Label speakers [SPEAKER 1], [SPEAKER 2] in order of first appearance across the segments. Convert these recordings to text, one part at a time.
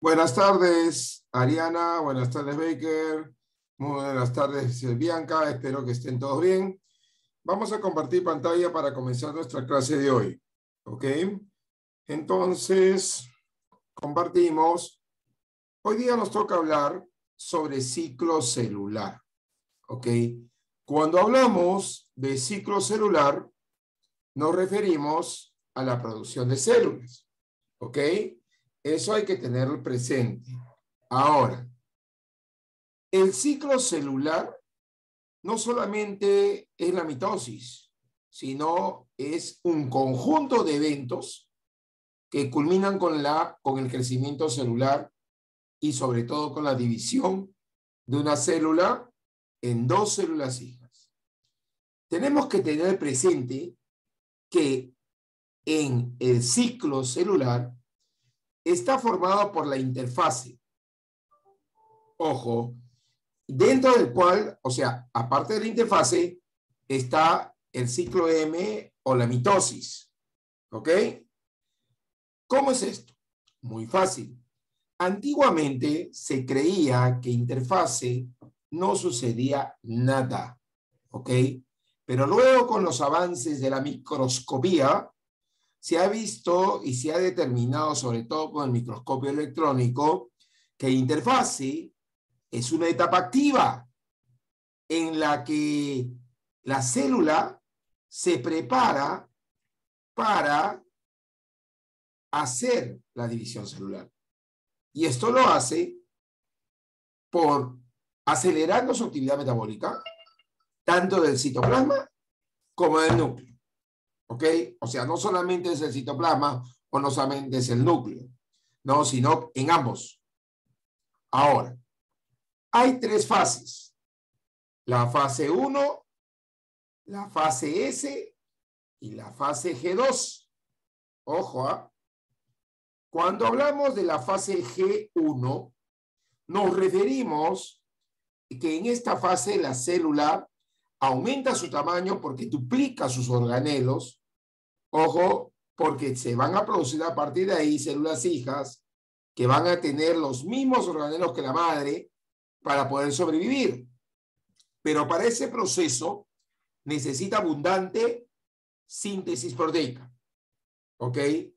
[SPEAKER 1] Buenas tardes, Ariana. Buenas tardes, Baker. Muy buenas tardes, Bianca. Espero que estén todos bien. Vamos a compartir pantalla para comenzar nuestra clase de hoy. ¿Ok? Entonces, compartimos. Hoy día nos toca hablar sobre ciclo celular. ¿Ok? Cuando hablamos de ciclo celular, nos referimos a la producción de células. ¿Ok? Eso hay que tenerlo presente. Ahora, el ciclo celular no solamente es la mitosis, sino es un conjunto de eventos que culminan con el crecimiento celular y sobre todo con la división de una célula en dos células hijas. Tenemos que tener presente que en el ciclo celular está formado por la interfase. Ojo, dentro del cual, o sea, aparte de la interfase, está el ciclo M o la mitosis. ¿Ok? ¿Cómo es esto? Muy fácil. Antiguamente se creía que interfase no sucedía nada. ¿Ok? Pero luego con los avances de la microscopía, se ha visto y se ha determinado, sobre todo con el microscopio electrónico, que interfase es una etapa activa en la que la célula se prepara para hacer la división celular. Y esto lo hace por acelerando su actividad metabólica, tanto del citoplasma como del núcleo. ¿Ok? O sea, no solamente es el citoplasma o no solamente es el núcleo, no, sino en ambos. Ahora, hay tres fases. La fase 1, la fase S y la fase G2. Ojo, ¿eh? Cuando hablamos de la fase G1, nos referimos que en esta fase la célula aumenta su tamaño porque duplica sus organelos. Ojo, porque se van a producir a partir de ahí células hijas que van a tener los mismos organelos que la madre para poder sobrevivir. Pero para ese proceso necesita abundante síntesis proteica. ¿Ok?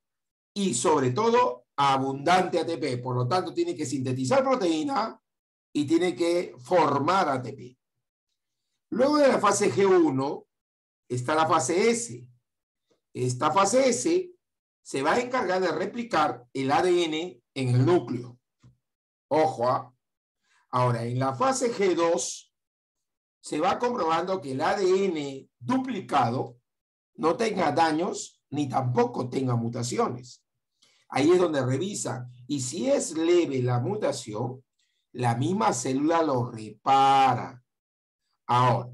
[SPEAKER 1] Y sobre todo abundante ATP. Por lo tanto, tiene que sintetizar proteína y tiene que formar ATP. Luego de la fase G1 está la fase S. Esta fase S se va a encargar de replicar el ADN en el núcleo. Ojo, ¿eh? Ahora, en la fase G2 se va comprobando que el ADN duplicado no tenga daños ni tampoco tenga mutaciones. Ahí es donde revisan. Y si es leve la mutación, la misma célula lo repara. Ahora,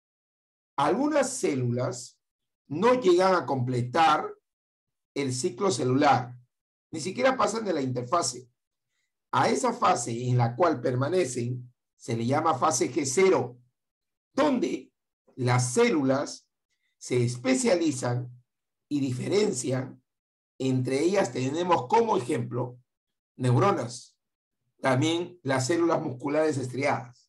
[SPEAKER 1] algunas células no llegan a completar el ciclo celular. Ni siquiera pasan de la interfase. A esa fase en la cual permanecen se le llama fase G0, donde las células se especializan y diferencian. Entre ellas tenemos como ejemplo neuronas, también las células musculares estriadas.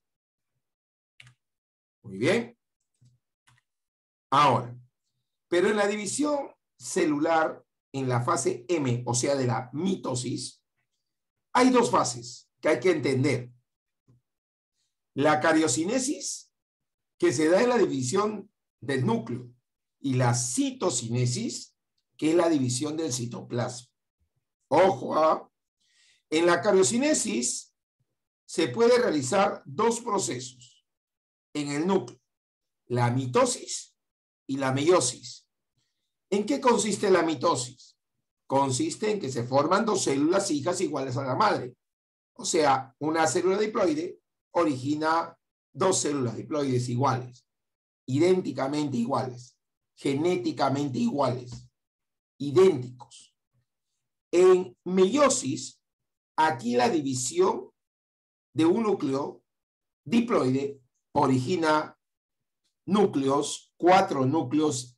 [SPEAKER 1] Muy bien. Ahora, pero en la división celular, en la fase M, o sea, de la mitosis, hay dos fases que hay que entender. La cariocinesis, que se da en la división del núcleo, y la citocinesis, que es la división del citoplasma. Ojo, ¿ah? En la cariocinesis se puede realizar dos procesos en el núcleo, la mitosis y la meiosis. ¿En qué consiste la mitosis? Consiste en que se forman dos células hijas iguales a la madre. O sea, una célula diploide origina dos células diploides iguales, idénticamente iguales, genéticamente iguales, idénticos. En meiosis, aquí la división de un núcleo diploide origina núcleos, 4 núcleos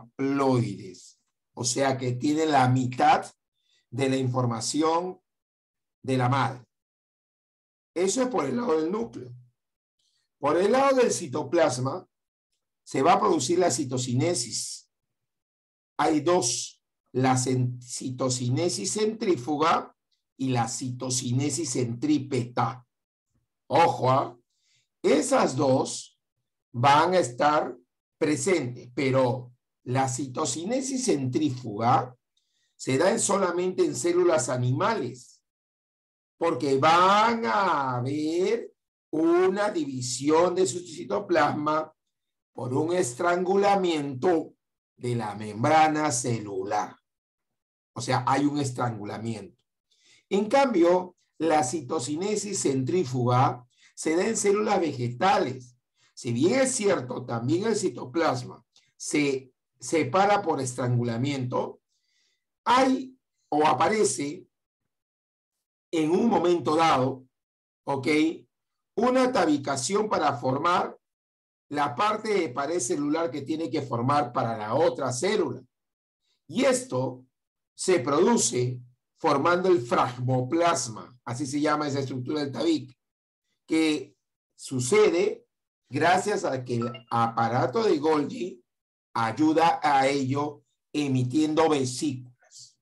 [SPEAKER 1] haploides. O sea que tiene la mitad de la información de la madre. Eso es por el lado del núcleo. Por el lado del citoplasma se va a producir la citocinesis. Hay dos, la citocinesis centrífuga y la citocinesis centrípeta. Ojo, ¿eh? Esas dos van a estar presentes, pero la citocinesis centrífuga se da solamente en células animales, porque van a haber una división de su citoplasma por un estrangulamiento de la membrana celular. O sea, hay un estrangulamiento. En cambio, la citocinesis centrífuga se da en células vegetales. Si bien es cierto, también el citoplasma se separa por estrangulamiento, hay o aparece en un momento dado, ¿ok?, una tabicación para formar la parte de pared celular que tiene que formar para la otra célula. Y esto se produce formando el fragmoplasma, así se llama esa estructura del tabique, que sucede gracias a que el aparato de Golgi ayuda a ello emitiendo vesículas.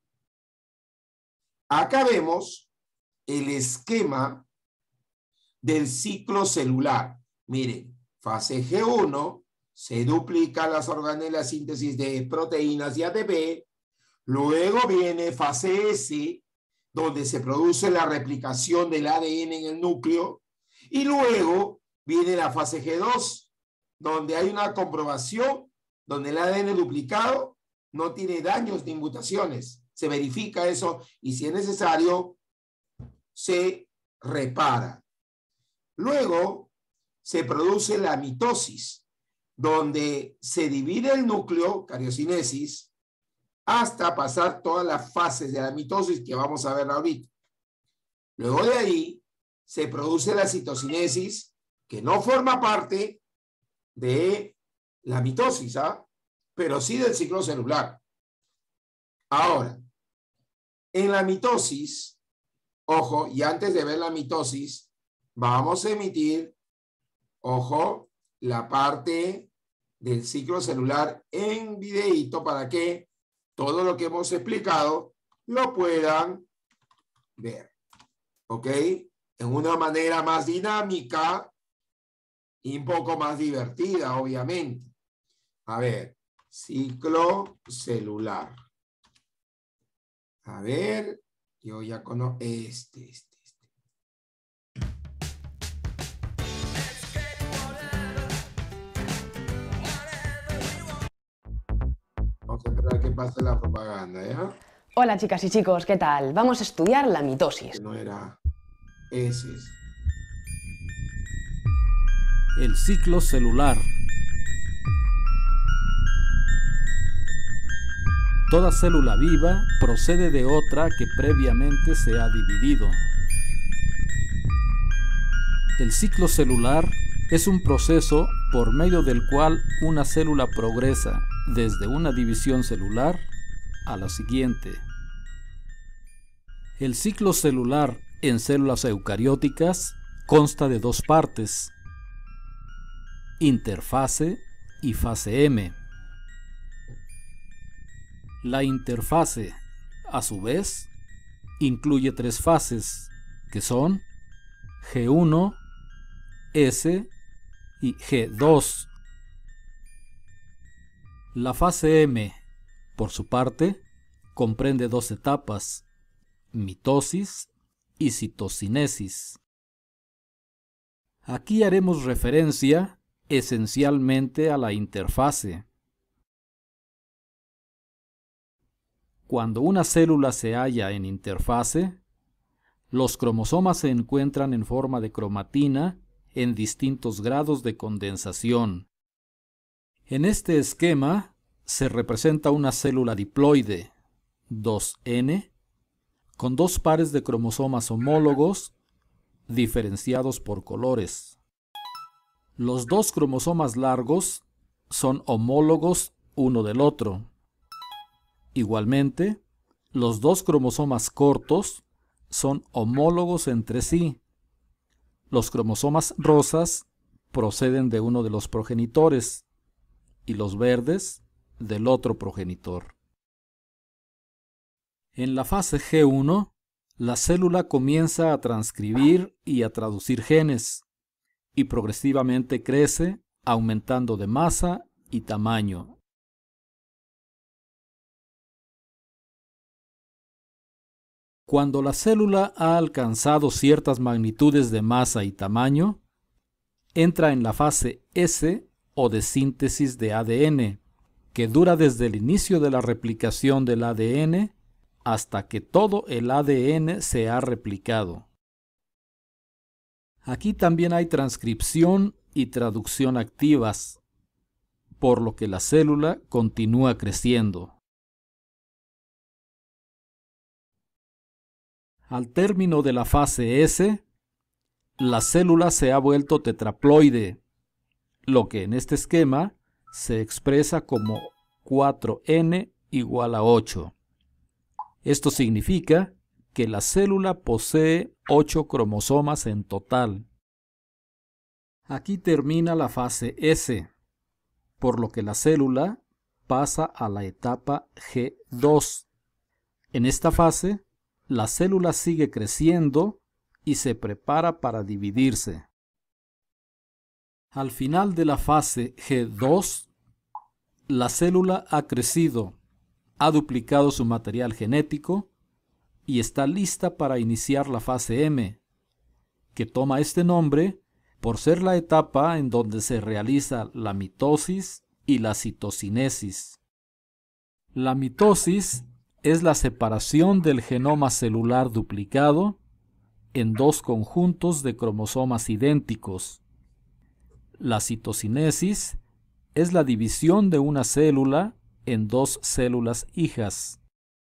[SPEAKER 1] Acá vemos el esquema del ciclo celular. Miren, fase G1, se duplican las organelas síntesis de proteínas y ATP. Luego viene fase S, donde se produce la replicación del ADN en el núcleo. Y luego viene la fase G2, donde hay una comprobación, donde el ADN duplicado no tiene daños ni mutaciones. Se verifica eso y si es necesario, se repara. Luego se produce la mitosis, donde se divide el núcleo, cariocinesis, hasta pasar todas las fases de la mitosis que vamos a ver ahorita. Luego de ahí se produce la citocinesis, que no forma parte de la mitosis, ¿ah?, pero sí del ciclo celular. Ahora, en la mitosis, ojo, y antes de ver la mitosis, vamos a emitir, ojo, la parte del ciclo celular en videíto para que todo lo que hemos explicado lo puedan ver. ¿Ok? En una manera más dinámica y un poco más divertida, obviamente. A ver, ciclo celular. A ver, yo ya conozco este. Vamos a esperar a que pase la propaganda, ¿ya?
[SPEAKER 2] Hola chicas y chicos, ¿qué tal? Vamos a estudiar la mitosis.
[SPEAKER 1] No era ese.
[SPEAKER 3] El ciclo celular. Toda célula viva procede de otra que previamente se ha dividido. El ciclo celular es un proceso por medio del cual una célula progresa desde una división celular a la siguiente. El ciclo celular en células eucarióticas consta de dos partes: interfase y fase M. La interfase, a su vez, incluye tres fases, que son G1, S y G2. La fase M, por su parte, comprende dos etapas: mitosis y citocinesis. Aquí haremos referencia esencialmente a la interfase. Cuando una célula se halla en interfase, los cromosomas se encuentran en forma de cromatina en distintos grados de condensación. En este esquema se representa una célula diploide, 2N, con dos pares de cromosomas homólogos diferenciados por colores. Los dos cromosomas largos son homólogos uno del otro. Igualmente, los dos cromosomas cortos son homólogos entre sí. Los cromosomas rosas proceden de uno de los progenitores y los verdes del otro progenitor. En la fase G1, la célula comienza a transcribir y a traducir genes y progresivamente crece, aumentando de masa y tamaño. Cuando la célula ha alcanzado ciertas magnitudes de masa y tamaño, entra en la fase S o de síntesis de ADN, que dura desde el inicio de la replicación del ADN hasta que todo el ADN se ha replicado. Aquí también hay transcripción y traducción activas, por lo que la célula continúa creciendo. Al término de la fase S, la célula se ha vuelto tetraploide, lo que en este esquema se expresa como 4n igual a 8. Esto significa que la célula posee 8 cromosomas en total. Aquí termina la fase S, por lo que la célula pasa a la etapa G2. En esta fase, la célula sigue creciendo y se prepara para dividirse. Al final de la fase G2, la célula ha crecido, ha duplicado su material genético y está lista para iniciar la fase M, que toma este nombre por ser la etapa en donde se realiza la mitosis y la citocinesis. La mitosis es la separación del genoma celular duplicado en dos conjuntos de cromosomas idénticos. La citocinesis es la división de una célula en dos células hijas.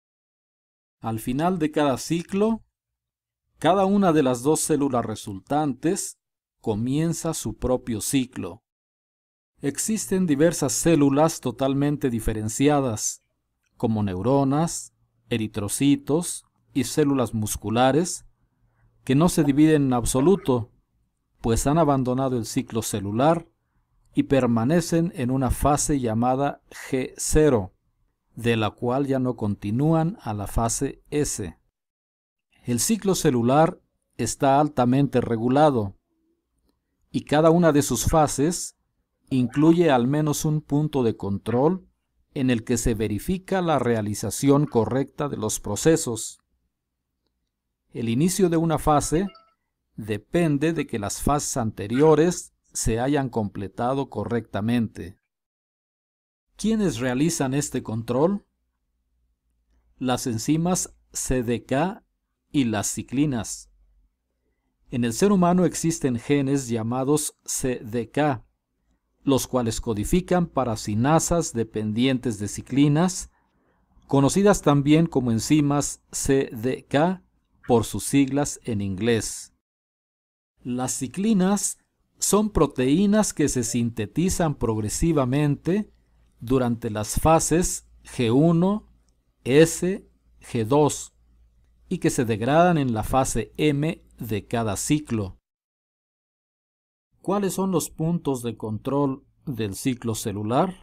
[SPEAKER 3] Al final de cada ciclo, cada una de las dos células resultantes comienza su propio ciclo. Existen diversas células totalmente diferenciadas, como neuronas, eritrocitos y células musculares, que no se dividen en absoluto, pues han abandonado el ciclo celular y permanecen en una fase llamada G0, de la cual ya no continúan a la fase S. El ciclo celular está altamente regulado, y cada una de sus fases incluye al menos un punto de control en el que se verifica la realización correcta de los procesos. El inicio de una fase depende de que las fases anteriores se hayan completado correctamente. ¿Quiénes realizan este control? Las enzimas CDK y las ciclinas. En el ser humano existen genes llamados CDK, los cuales codifican para sinasas dependientes de ciclinas, conocidas también como enzimas CDK por sus siglas en inglés. Las ciclinas son proteínas que se sintetizan progresivamente durante las fases G1, S, G2 y que se degradan en la fase M de cada ciclo. ¿Cuáles son los puntos de control del ciclo celular?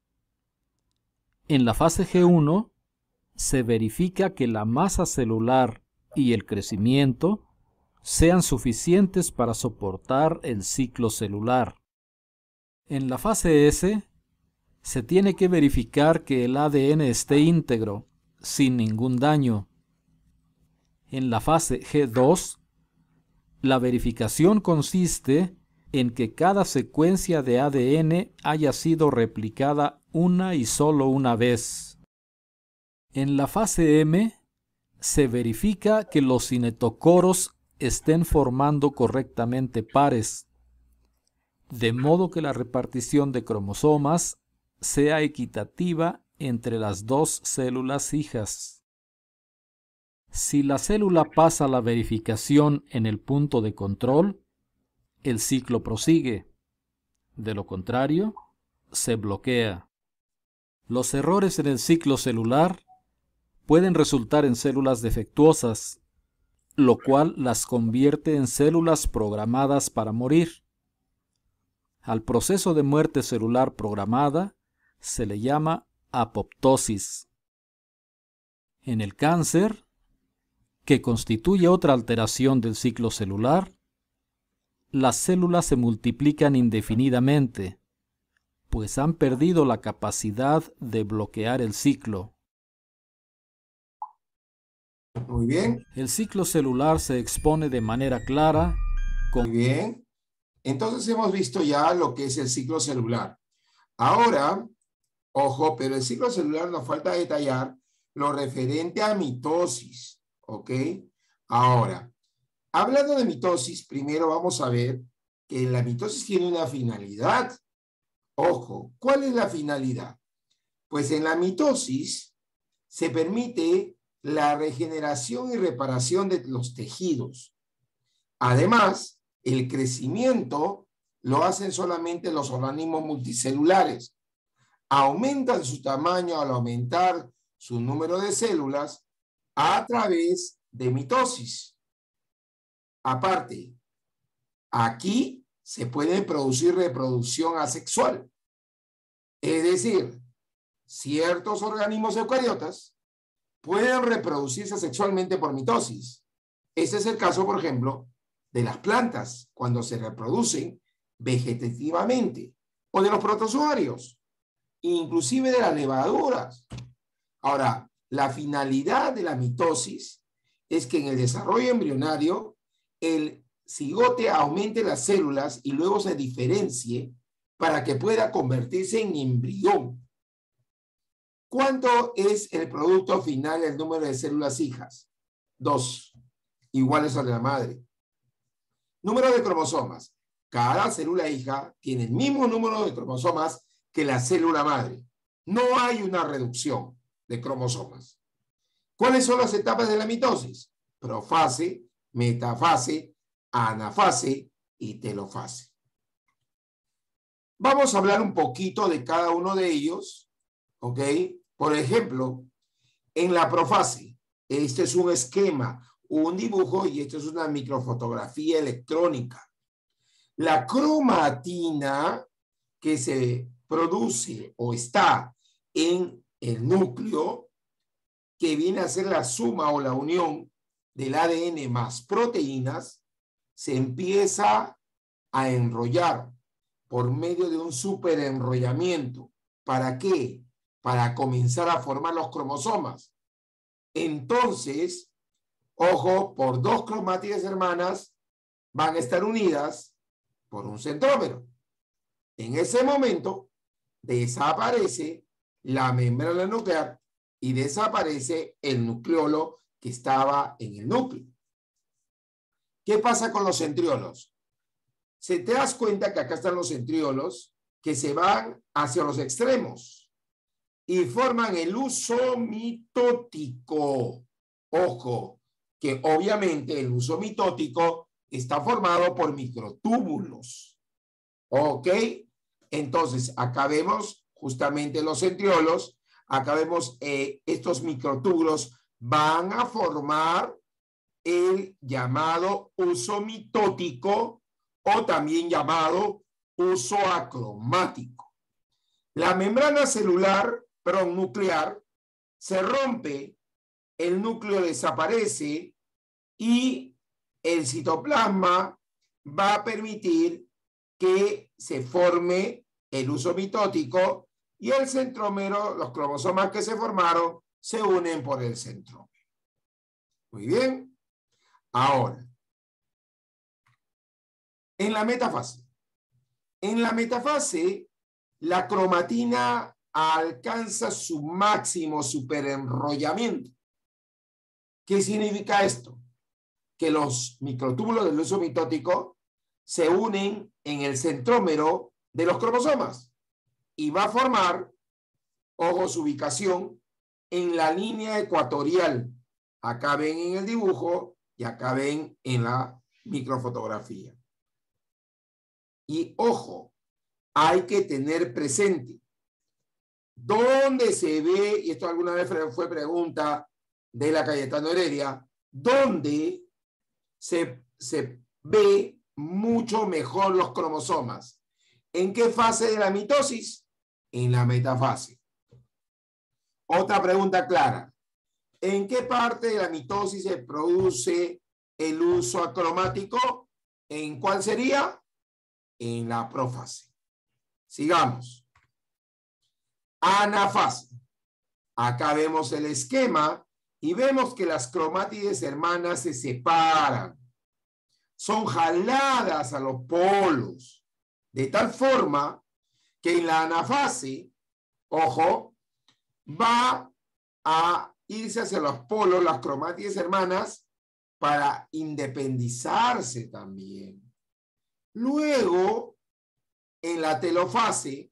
[SPEAKER 3] En la fase G1 se verifica que la masa celular y el crecimiento sean suficientes para soportar el ciclo celular. En la fase S se tiene que verificar que el ADN esté íntegro, sin ningún daño. En la fase G2, la verificación consiste en que cada secuencia de ADN haya sido replicada una y solo una vez. En la fase M, se verifica que los cinetocoros estén formando correctamente pares, de modo que la repartición de cromosomas sea equitativa entre las dos células hijas. Si la célula pasa la verificación en el punto de control, el ciclo prosigue. De lo contrario, se bloquea. Los errores en el ciclo celular pueden resultar en células defectuosas, lo cual las convierte en células programadas para morir. Al proceso de muerte celular programada se le llama apoptosis. En el cáncer, que constituye otra alteración del ciclo celular, las células se multiplican indefinidamente, pues han perdido la capacidad de bloquear el ciclo.
[SPEAKER 1] Muy bien,
[SPEAKER 3] El ciclo celular se expone de manera clara
[SPEAKER 1] muy bien. Entonces hemos visto ya lo que es el ciclo celular. Ahora, ojo, pero el ciclo celular nos falta detallar lo referente a mitosis, ¿ok? Ahora, hablando de mitosis, primero vamos a ver que la mitosis tiene una finalidad. Ojo, ¿cuál es la finalidad? Pues en la mitosis se permite la regeneración y reparación de los tejidos. Además, el crecimiento lo hacen solamente los organismos multicelulares. Aumentan su tamaño al aumentar su número de células a través de mitosis. Aparte, aquí se puede producir reproducción asexual. Es decir, ciertos organismos eucariotas pueden reproducirse sexualmente por mitosis. Este es el caso, por ejemplo, de las plantas cuando se reproducen vegetativamente, o de los protozoarios, inclusive de las levaduras. Ahora, la finalidad de la mitosis es que en el desarrollo embrionario el cigote aumente las células y luego se diferencie para que pueda convertirse en embrión. ¿Cuánto es el producto final del número de células hijas? 2, iguales a la madre. Número de cromosomas. Cada célula hija tiene el mismo número de cromosomas que la célula madre. No hay una reducción de cromosomas. ¿Cuáles son las etapas de la mitosis? Profase, metafase, anafase y telofase. Vamos a hablar un poquito de cada uno de ellos, ¿ok? Por ejemplo, en la profase, este es un esquema, un dibujo y esto es una microfotografía electrónica. La cromatina que se produce o está en el núcleo, que viene a ser la suma o la unión del ADN más proteínas, se empieza a enrollar por medio de un superenrollamiento. ¿Para qué? Para comenzar a formar los cromosomas. Entonces, ojo, por 2 cromátides hermanas van a estar unidas por un centrómero. En ese momento desaparece la membrana nuclear y desaparece el nucleolo que estaba en el núcleo. ¿Qué pasa con los centriolos? Se te das cuenta que acá están los centriolos que se van hacia los extremos y forman el uso mitótico. Ojo, que obviamente el uso mitótico está formado por microtúbulos. ¿Ok? Entonces, acá vemos justamente los centriolos. Acá vemos estos microtúbulos van a formar el llamado uso mitótico o también llamado uso acromático. La membrana celular, perdón, nuclear, se rompe, el núcleo desaparece y el citoplasma va a permitir que se forme el uso mitótico y el centrómero, los cromosomas que se formaron, se unen por el centrómero. Muy bien. Ahora, en la metafase. En la metafase, la cromatina alcanza su máximo superenrollamiento. ¿Qué significa esto? Que los microtúbulos del uso mitótico se unen en el centrómero de los cromosomas y va a formar, ojo, su ubicación en la línea ecuatorial. Acá ven en el dibujo y acá ven en la microfotografía. Y ojo, hay que tener presente dónde se ve, y esto alguna vez fue pregunta de la Cayetano Heredia, dónde se ve mucho mejor los cromosomas. ¿En qué fase de la mitosis? En la metafase. Otra pregunta clara. ¿En qué parte de la mitosis se produce el uso acromático? ¿En cuál sería? En la prófase. Sigamos. Anafase. Acá vemos el esquema y vemos que las cromátides hermanas se separan. Son jaladas a los polos, de tal forma que en la anafase, ojo, va a irse hacia los polos las cromátides hermanas para independizarse también. Luego, en la telofase,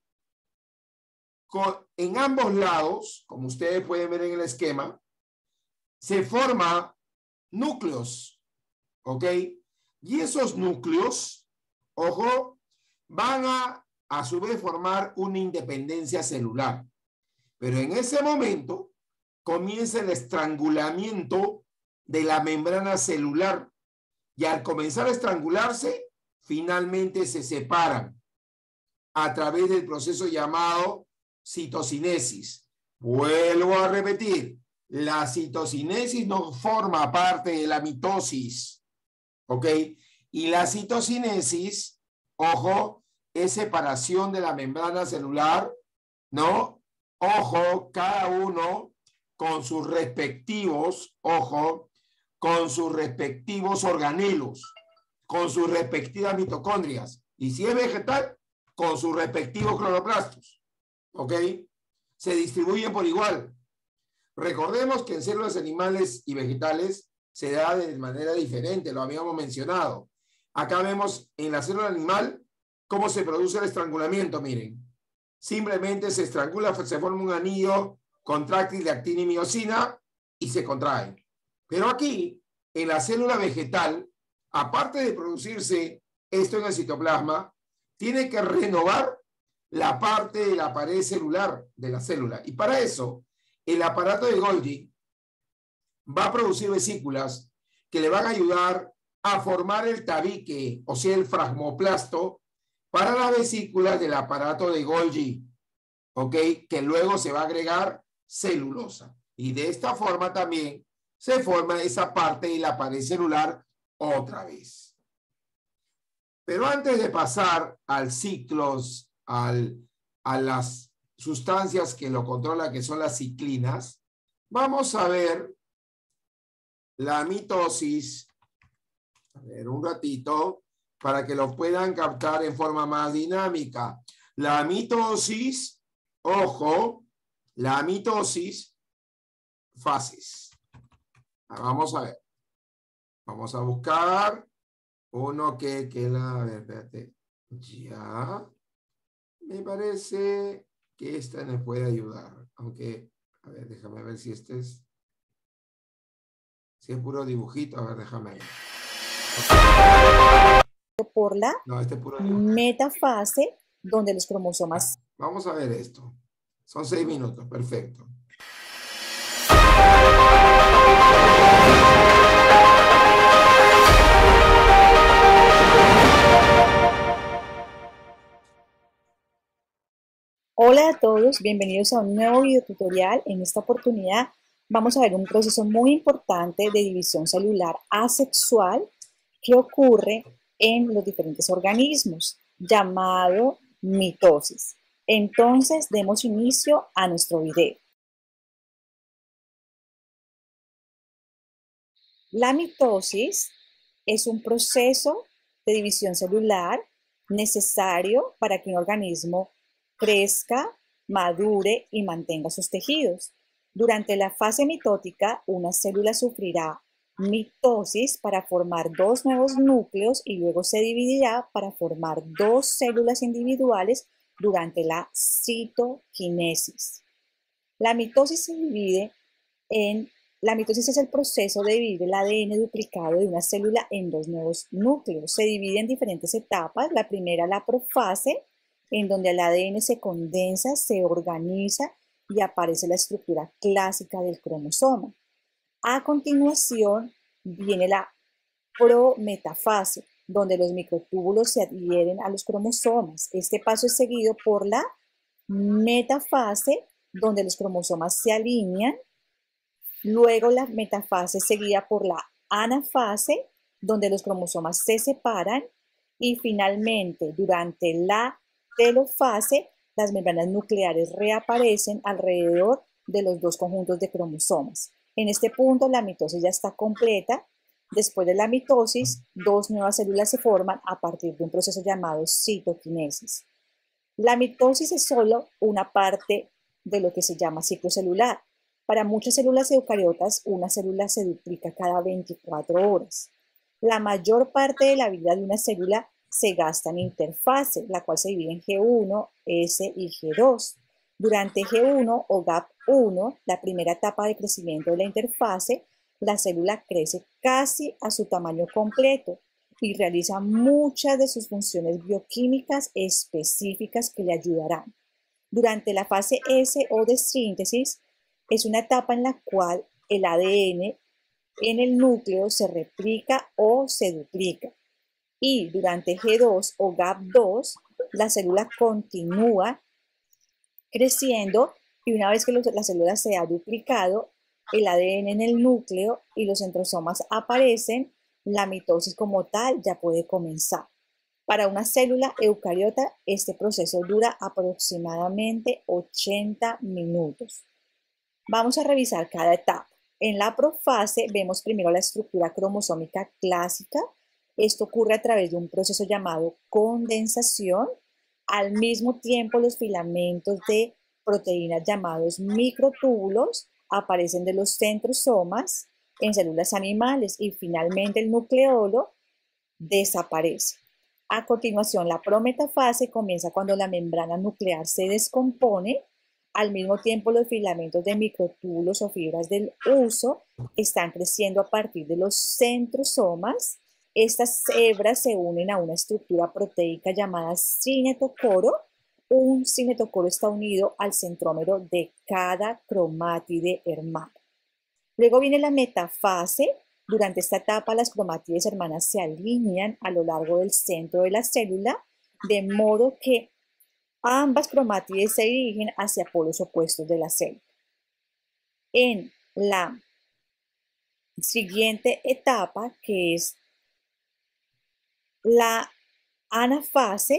[SPEAKER 1] en ambos lados, como ustedes pueden ver en el esquema, se forman núcleos, ¿ok? Y esos núcleos, ojo, van a su vez formar una independencia celular. Pero en ese momento comienza el estrangulamiento de la membrana celular y al comenzar a estrangularse, finalmente se separan a través del proceso llamado citocinesis. Vuelvo a repetir, la citocinesis no forma parte de la mitosis, ¿ok? Y la citocinesis, ojo, es separación de la membrana celular, ¿no? Ojo, cada uno con sus respectivos, ojo, con sus respectivos organelos, con sus respectivas mitocondrias. Y si es vegetal, con sus respectivos cloroplastos. ¿Ok? Se distribuyen por igual. Recordemos que en células animales y vegetales se da de manera diferente, lo habíamos mencionado. Acá vemos en la célula animal cómo se produce el estrangulamiento, miren. Simplemente se estrangula, se forma un anillo contráctil de actina y miosina y se contrae. Pero aquí, en la célula vegetal, aparte de producirse esto en el citoplasma, tiene que renovar la parte de la pared celular de la célula. Y para eso, el aparato de Golgi va a producir vesículas que le van a ayudar a formar el tabique, o sea, el fragmoplasto, para las vesículas del aparato de Golgi, ¿ok? Que luego se va a agregar celulosa. Y de esta forma también se forma esa parte de la pared celular otra vez. Pero antes de pasar al ciclos, a las sustancias que lo controlan, que son las ciclinas, vamos a ver la mitosis, a ver un ratito, para que lo puedan captar en forma más dinámica. La mitosis, ojo, la mitosis, fases. Vamos a ver. Vamos a buscar uno que la... A ver, espérate. Ya. Me parece que esta nos puede ayudar. Aunque, a ver, déjame ver si este es... Si es puro dibujito. A ver, déjame ver.
[SPEAKER 4] Por la
[SPEAKER 1] No, este es puro
[SPEAKER 4] metafase, donde los cromosomas...
[SPEAKER 1] Vamos a ver esto. Son 6 minutos. Perfecto.
[SPEAKER 4] Hola a todos, bienvenidos a un nuevo video tutorial. En esta oportunidad vamos a ver un proceso muy importante de división celular asexual que ocurre en los diferentes organismos, llamado mitosis. Entonces, demos inicio a nuestro video. La mitosis es un proceso de división celular necesario para que un organismo crezca, madure y mantenga sus tejidos. Durante la fase mitótica, una célula sufrirá mitosis para formar dos nuevos núcleos y luego se dividirá para formar dos células individuales durante la citoquinesis. La mitosis es el proceso de dividir el ADN duplicado de una célula en dos nuevos núcleos. Se divide en diferentes etapas. La primera, la profase, en donde el ADN se condensa, se organiza y aparece la estructura clásica del cromosoma. A continuación viene la prometafase, donde los microtúbulos se adhieren a los cromosomas. Este paso es seguido por la metafase, donde los cromosomas se alinean. Luego la metafase es seguida por la anafase, donde los cromosomas se separan. Y finalmente, durante la telofase, las membranas nucleares reaparecen alrededor de los dos conjuntos de cromosomas. En este punto, la mitosis ya está completa. Después de la mitosis, dos nuevas células se forman a partir de un proceso llamado citoquinesis. La mitosis es solo una parte de lo que se llama ciclo celular. Para muchas células eucariotas, una célula se duplica cada 24 horas. La mayor parte de la vida de una célula se gasta en interfase, la cual se divide en G1, S y G2. Durante G1 o GAP1, la primera etapa de crecimiento de la interfase, la célula crece casi a su tamaño completo y realiza muchas de sus funciones bioquímicas específicas que le ayudarán. Durante la fase S o de síntesis, es una etapa en la cual el ADN en el núcleo se replica o se duplica. Y durante G2 o GAP2, la célula continúa creciendo y una vez que la célula se ha duplicado, el ADN en el núcleo y los centrosomas aparecen, la mitosis como tal ya puede comenzar. Para una célula eucariota, este proceso dura aproximadamente 80 minutos. Vamos a revisar cada etapa. En la profase vemos primero la estructura cromosómica clásica. Esto ocurre a través de un proceso llamado condensación. Al mismo tiempo, los filamentos de proteínas llamados microtúbulos aparecen de los centrosomas en células animales y finalmente el nucleolo desaparece. A continuación, la prometafase comienza cuando la membrana nuclear se descompone. Al mismo tiempo, los filamentos de microtúbulos o fibras del huso están creciendo a partir de los centrosomas. Estas hebras se unen a una estructura proteica llamada cinetocoro. Un cinetocoro está unido al centrómero de cada cromátide hermana. Luego viene la metafase. Durante esta etapa, las cromátides hermanas se alinean a lo largo del centro de la célula, de modo que ambas cromátides se dirigen hacia polos opuestos de la célula. En la siguiente etapa, que es la anafase,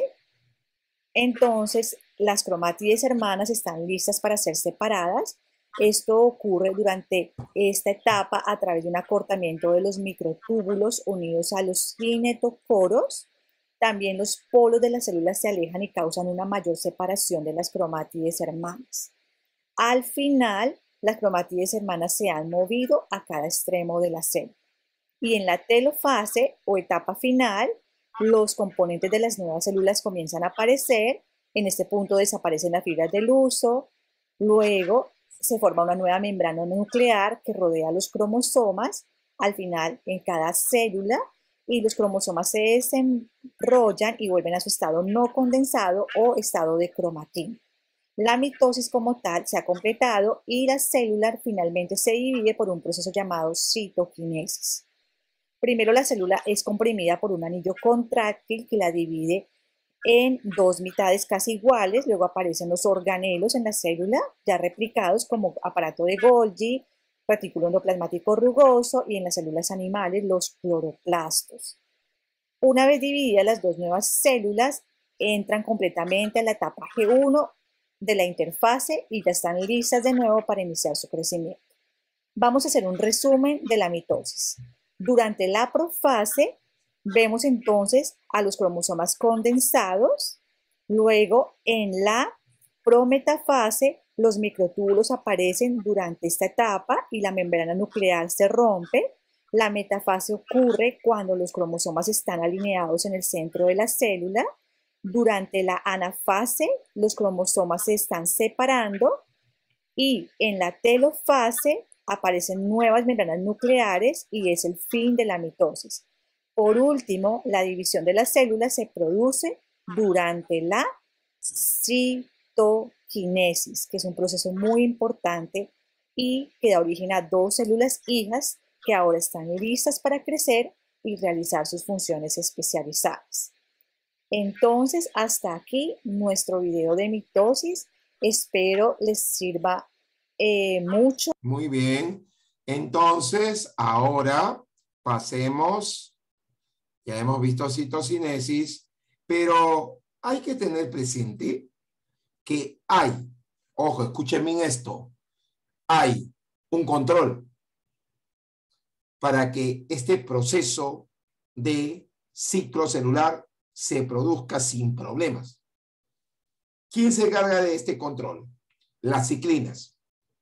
[SPEAKER 4] entonces las cromátides hermanas están listas para ser separadas. Esto ocurre durante esta etapa a través de un acortamiento de los microtúbulos unidos a los kinetocoros. También los polos de las células se alejan y causan una mayor separación de las cromátides hermanas. Al final, las cromátides hermanas se han movido a cada extremo de la célula. Y en la telofase o etapa final, los componentes de las nuevas células comienzan a aparecer. En este punto desaparecen las fibras del huso. Luego se forma una nueva membrana nuclear que rodea los cromosomas. Al final, en cada célula, y los cromosomas se desenrollan y vuelven a su estado no condensado o estado de cromatina. La mitosis como tal se ha completado y la célula finalmente se divide por un proceso llamado citoquinesis. Primero la célula es comprimida por un anillo contráctil que la divide en dos mitades casi iguales. Luego aparecen los organelos en la célula ya replicados como aparato de Golgi, retículo endoplasmático rugoso y en las células animales los cloroplastos. Una vez divididas, las dos nuevas células entran completamente a la etapa G1 de la interfase y ya están listas de nuevo para iniciar su crecimiento. Vamos a hacer un resumen de la mitosis. Durante la profase vemos entonces a los cromosomas condensados. Luego en la prometafase los microtúbulos aparecen durante esta etapa y la membrana nuclear se rompe. La metafase ocurre cuando los cromosomas están alineados en el centro de la célula. Durante la anafase, los cromosomas se están separando y en la telofase aparecen nuevas membranas nucleares y es el fin de la mitosis. Por último, la división de las células se produce durante la citoquinesis, que es un proceso muy importante y que da origen a dos células hijas que ahora están listas para crecer y realizar sus funciones especializadas. Entonces, hasta aquí nuestro video de mitosis. Espero les sirva mucho.
[SPEAKER 1] Muy bien. Entonces, ahora pasemos, ya hemos visto citocinesis, pero hay que tener presente que hay, ojo, escúchenme en esto, hay un control para que este proceso de ciclo celular se produzca sin problemas. ¿Quién se encarga de este control? Las ciclinas.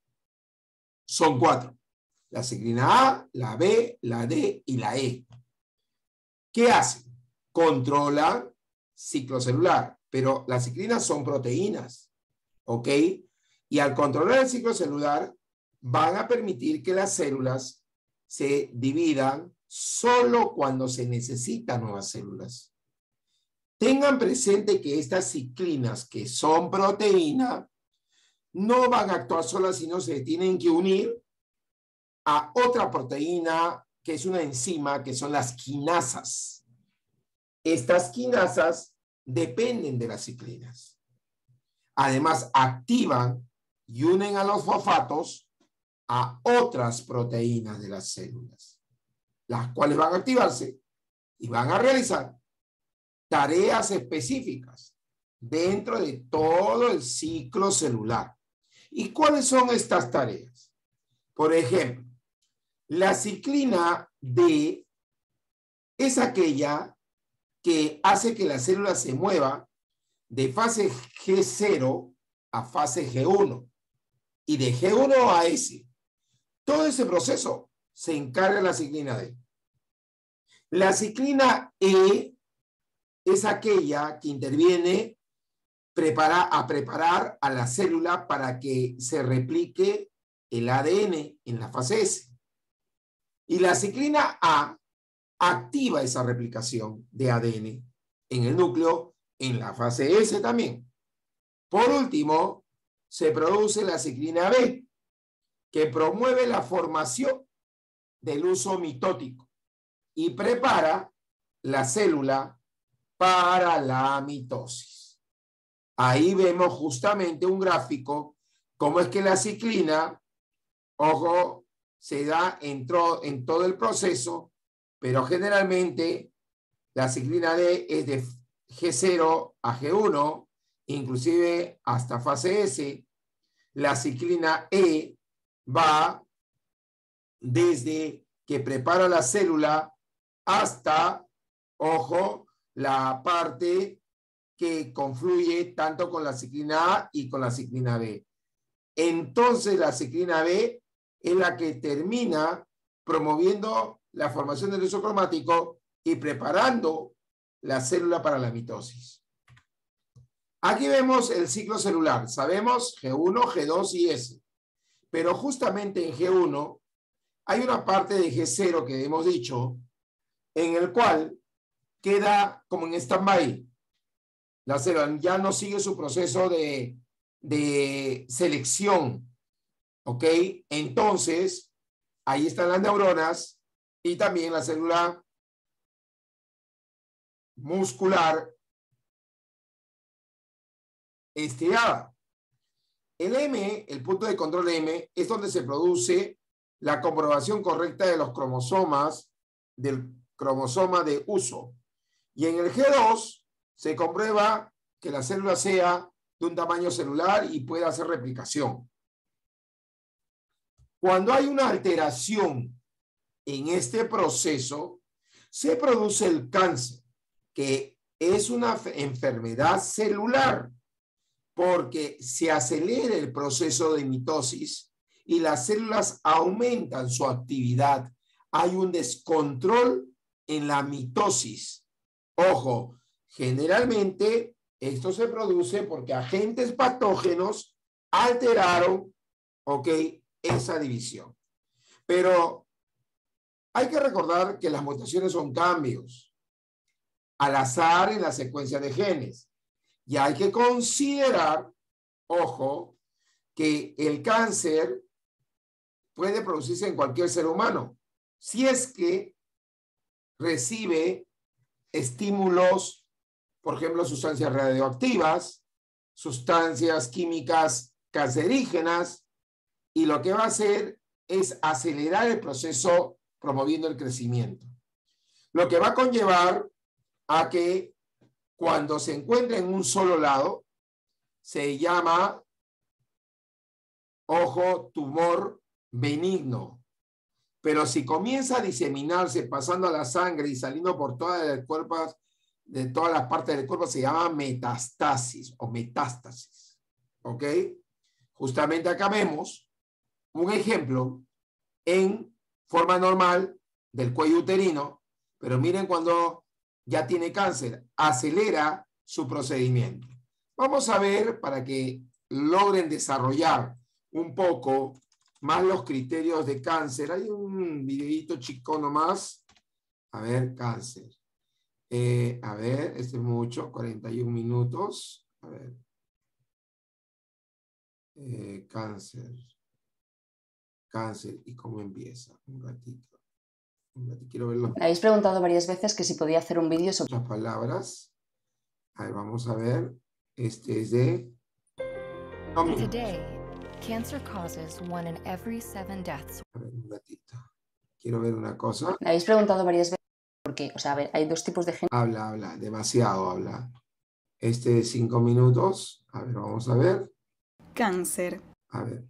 [SPEAKER 1] Son 4. La ciclina A, la B, la D y la E. ¿Qué hacen? Controlan ciclo celular, pero las ciclinas son proteínas, ¿ok? Y al controlar el ciclo celular, van a permitir que las células se dividan solo cuando se necesitan nuevas células. Tengan presente que estas ciclinas, que son proteínas, no van a actuar solas, sino se tienen que unir a otra proteína que es una enzima, que son las quinasas. Estas quinasas dependen de las ciclinas. Además, activan y unen a los fosfatos a otras proteínas de las células, las cuales van a activarse y van a realizar tareas específicas dentro de todo el ciclo celular. ¿Y cuáles son estas tareas? Por ejemplo, la ciclina D es aquella que hace que la célula se mueva de fase G0 a fase G1 y de G1 a S. Todo ese proceso se encarga la ciclina D. La ciclina E es aquella que interviene a preparar a la célula para que se replique el ADN en la fase S. Y la ciclina A activa esa replicación de ADN en el núcleo en la fase S también. Por último, se produce la ciclina B, que promueve la formación del uso mitótico y prepara la célula para la mitosis. Ahí vemos justamente un gráfico, cómo es que la ciclina, ojo, se da en todo el proceso, pero generalmente la ciclina D es de G0 a G1, inclusive hasta fase S. La ciclina E va desde que prepara la célula hasta, ojo, la parte que confluye tanto con la ciclina A y con la ciclina B. Entonces la ciclina B es la que termina promoviendo la formación del uso cromático y preparando la célula para la mitosis. Aquí vemos el ciclo celular. Sabemos G1, G2 y S. Pero justamente en G1 hay una parte de G0 que hemos dicho, en el cual queda como en stand-by. La célula ya no sigue su proceso de selección. ¿Ok? Entonces, ahí están las neuronas y también la célula muscular estriada. El M, el punto de control M, es donde se produce la comprobación correcta de los cromosomas, del cromosoma de uso. Y en el G2 se comprueba que la célula sea de un tamaño celular y pueda hacer replicación. Cuando hay una alteración en este proceso, se produce el cáncer, que es una enfermedad celular, porque se acelera el proceso de mitosis y las células aumentan su actividad. Hay un descontrol en la mitosis. Ojo, generalmente esto se produce porque agentes patógenos alteraron, ¿ok?, esa división. Pero hay que recordar que las mutaciones son cambios al azar en la secuencia de genes. Y hay que considerar, ojo, que el cáncer puede producirse en cualquier ser humano, si es que recibe estímulos, por ejemplo, sustancias radioactivas, sustancias químicas cancerígenas, y lo que va a hacer es acelerar el proceso promoviendo el crecimiento. Lo que va a conllevar a que cuando se encuentra en un solo lado, se llama, ojo, tumor benigno. Pero si comienza a diseminarse, pasando a la sangre y saliendo por todas las cuerpos, de todas las partes del cuerpo, se llama metastasis o metástasis. ¿Ok? Justamente acá vemos un ejemplo en forma normal del cuello uterino, pero miren cuando ya tiene cáncer, acelera su procedimiento. Vamos a ver para que logren desarrollar un poco más los criterios de cáncer. Hay un videito chico nomás. A ver, cáncer. A ver, este es mucho, 41 minutos. A ver. Cáncer. Cáncer. ¿Y cómo empieza? Un ratito. Quiero verlo.
[SPEAKER 2] Me habéis preguntado varias veces que si podía hacer un vídeo sobre
[SPEAKER 1] las palabras. A ver, vamos a ver. Este es de...
[SPEAKER 5] Today, cancer causes 1 in every 7 deaths.
[SPEAKER 1] A ver, un ratito. Quiero ver una cosa.
[SPEAKER 2] Me habéis preguntado varias veces por qué. O sea, a ver, hay dos tipos de gente.
[SPEAKER 1] Habla, demasiado habla. Este de 5 minutos. A ver, vamos a ver.
[SPEAKER 6] Cáncer.
[SPEAKER 1] A ver.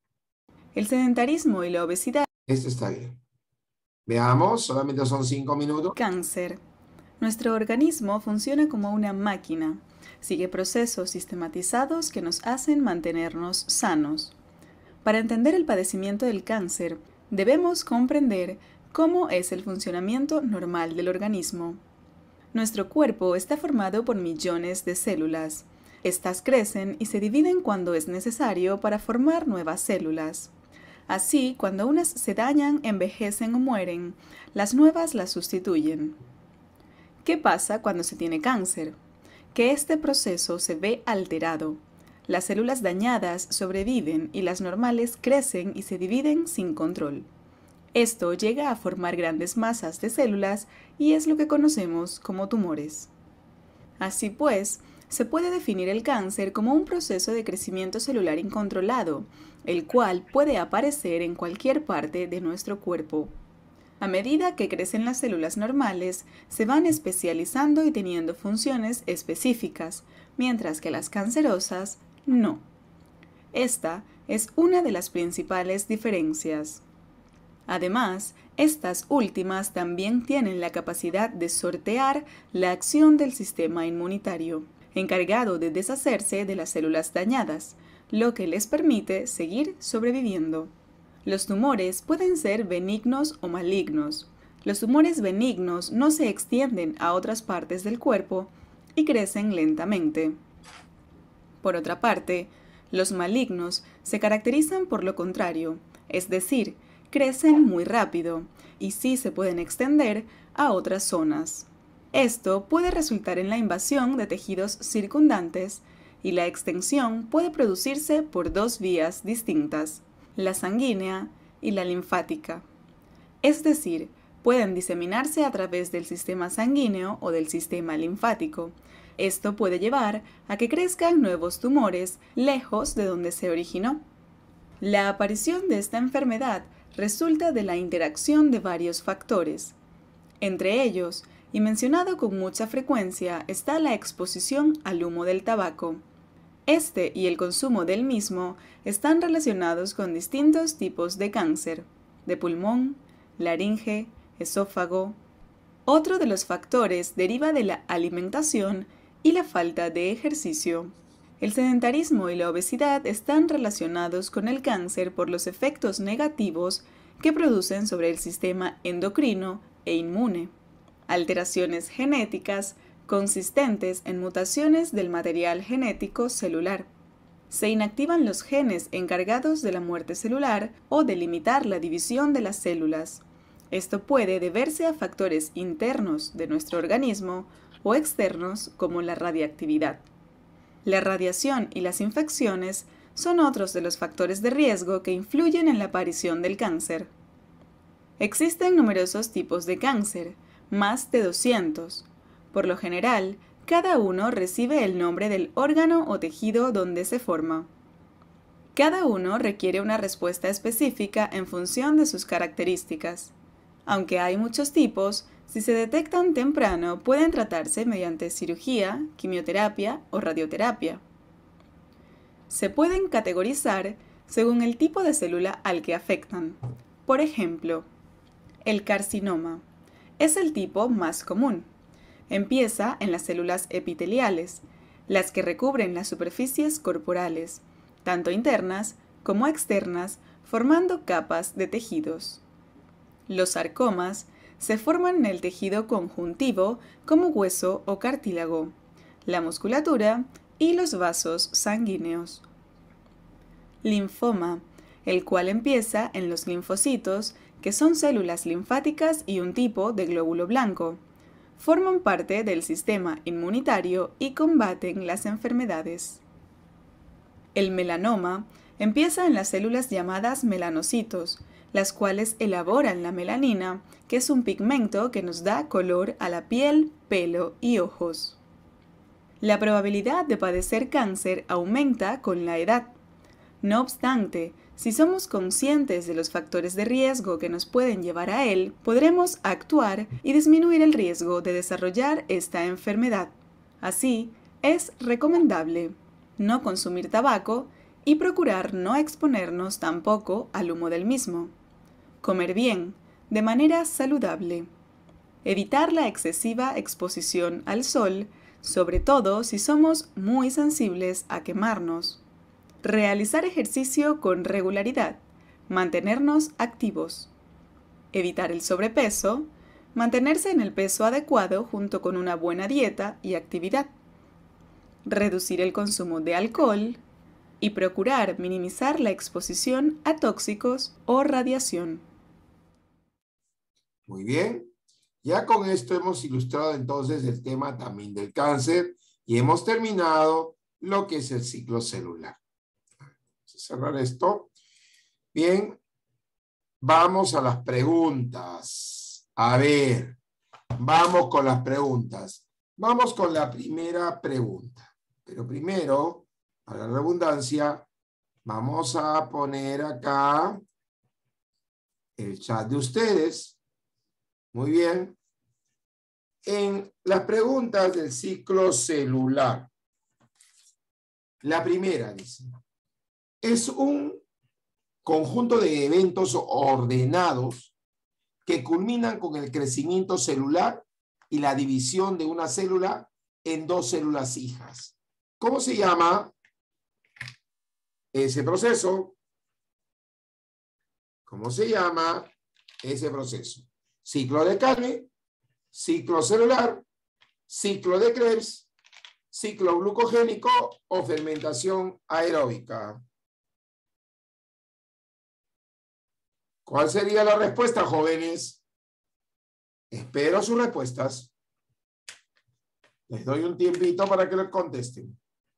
[SPEAKER 6] El sedentarismo y la obesidad.
[SPEAKER 1] Este está bien. Veamos, solamente son 5 minutos.
[SPEAKER 6] Cáncer. Nuestro organismo funciona como una máquina. Sigue procesos sistematizados que nos hacen mantenernos sanos. Para entender el padecimiento del cáncer, debemos comprender cómo es el funcionamiento normal del organismo. Nuestro cuerpo está formado por millones de células. Estas crecen y se dividen cuando es necesario para formar nuevas células. Así, cuando unas se dañan, envejecen o mueren, las nuevas las sustituyen. ¿Qué pasa cuando se tiene cáncer? Que este proceso se ve alterado. Las células dañadas sobreviven y las normales crecen y se dividen sin control. Esto llega a formar grandes masas de células y es lo que conocemos como tumores. Así pues, se puede definir el cáncer como un proceso de crecimiento celular incontrolado, el cual puede aparecer en cualquier parte de nuestro cuerpo. A medida que crecen las células normales, se van especializando y teniendo funciones específicas, mientras que las cancerosas no. Esta es una de las principales diferencias. Además, estas últimas también tienen la capacidad de sortear la acción del sistema inmunitario, encargado de deshacerse de las células dañadas, lo que les permite seguir sobreviviendo. Los tumores pueden ser benignos o malignos. Los tumores benignos no se extienden a otras partes del cuerpo y crecen lentamente. Por otra parte, los malignos se caracterizan por lo contrario, es decir, crecen muy rápido y sí se pueden extender a otras zonas. Esto puede resultar en la invasión de tejidos circundantes y la extensión puede producirse por dos vías distintas, la sanguínea y la linfática. Es decir, pueden diseminarse a través del sistema sanguíneo o del sistema linfático. Esto puede llevar a que crezcan nuevos tumores lejos de donde se originó. La aparición de esta enfermedad resulta de la interacción de varios factores. Entre ellos, y mencionado con mucha frecuencia, está la exposición al humo del tabaco. Este y el consumo del mismo están relacionados con distintos tipos de cáncer, de pulmón, laringe, esófago. Otro de los factores deriva de la alimentación y la falta de ejercicio. El sedentarismo y la obesidad están relacionados con el cáncer por los efectos negativos que producen sobre el sistema endocrino e inmune. Alteraciones genéticas consistentes en mutaciones del material genético celular. Se inactivan los genes encargados de la muerte celular o de limitar la división de las células. Esto puede deberse a factores internos de nuestro organismo o externos como la radiactividad. La radiación y las infecciones son otros de los factores de riesgo que influyen en la aparición del cáncer. Existen numerosos tipos de cáncer, más de 200. Por lo general, cada uno recibe el nombre del órgano o tejido donde se forma. Cada uno requiere una respuesta específica en función de sus características. Aunque hay muchos tipos, si se detectan temprano pueden tratarse mediante cirugía, quimioterapia o radioterapia. Se pueden categorizar según el tipo de célula al que afectan. Por ejemplo, el carcinoma es el tipo más común. Empieza en las células epiteliales, las que recubren las superficies corporales, tanto internas como externas, formando capas de tejidos. Los sarcomas se forman en el tejido conjuntivo como hueso o cartílago, la musculatura y los vasos sanguíneos. Linfoma, el cual empieza en los linfocitos, que son células linfáticas y un tipo de glóbulo blanco. Forman parte del sistema inmunitario y combaten las enfermedades. El melanoma empieza en las células llamadas melanocitos, las cuales elaboran la melanina, que es un pigmento que nos da color a la piel, pelo y ojos. La probabilidad de padecer cáncer aumenta con la edad. No obstante, si somos conscientes de los factores de riesgo que nos pueden llevar a él, podremos actuar y disminuir el riesgo de desarrollar esta enfermedad. Así, es recomendable no consumir tabaco y procurar no exponernos tampoco al humo del mismo. Comer bien, de manera saludable. Evitar la excesiva exposición al sol, sobre todo si somos muy sensibles a quemarnos. Realizar ejercicio con regularidad. Mantenernos activos. Evitar el sobrepeso. Mantenerse en el peso adecuado junto con una buena dieta y actividad. Reducir el consumo de alcohol. Y procurar minimizar la exposición a tóxicos o radiación.
[SPEAKER 1] Muy bien. Ya con esto hemos ilustrado entonces el tema también del cáncer y hemos terminado lo que es el ciclo celular. Vamos a cerrar esto. Bien, vamos a las preguntas. A ver, vamos con las preguntas. Vamos con la primera pregunta. Pero primero, a la redundancia, vamos a poner acá el chat de ustedes. Muy bien. En las preguntas del ciclo celular, la primera dice, es un conjunto de eventos ordenados que culminan con el crecimiento celular y la división de una célula en dos células hijas. ¿Cómo se llama ese proceso? ¿Cómo se llama ese proceso? Ciclo de Krebs, ciclo celular, ciclo de Krebs, ciclo glucogénico o fermentación aeróbica. ¿Cuál sería la respuesta, jóvenes? Espero sus respuestas. Les doy un tiempito para que les contesten.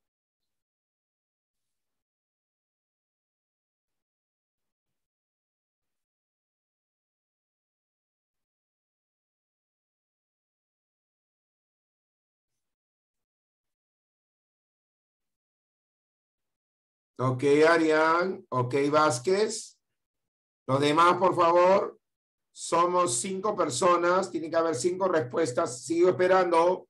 [SPEAKER 1] Ok, Arián. Ok, Vázquez. Los demás, por favor. Somos 5 personas. Tiene que haber 5 respuestas. Sigo esperando.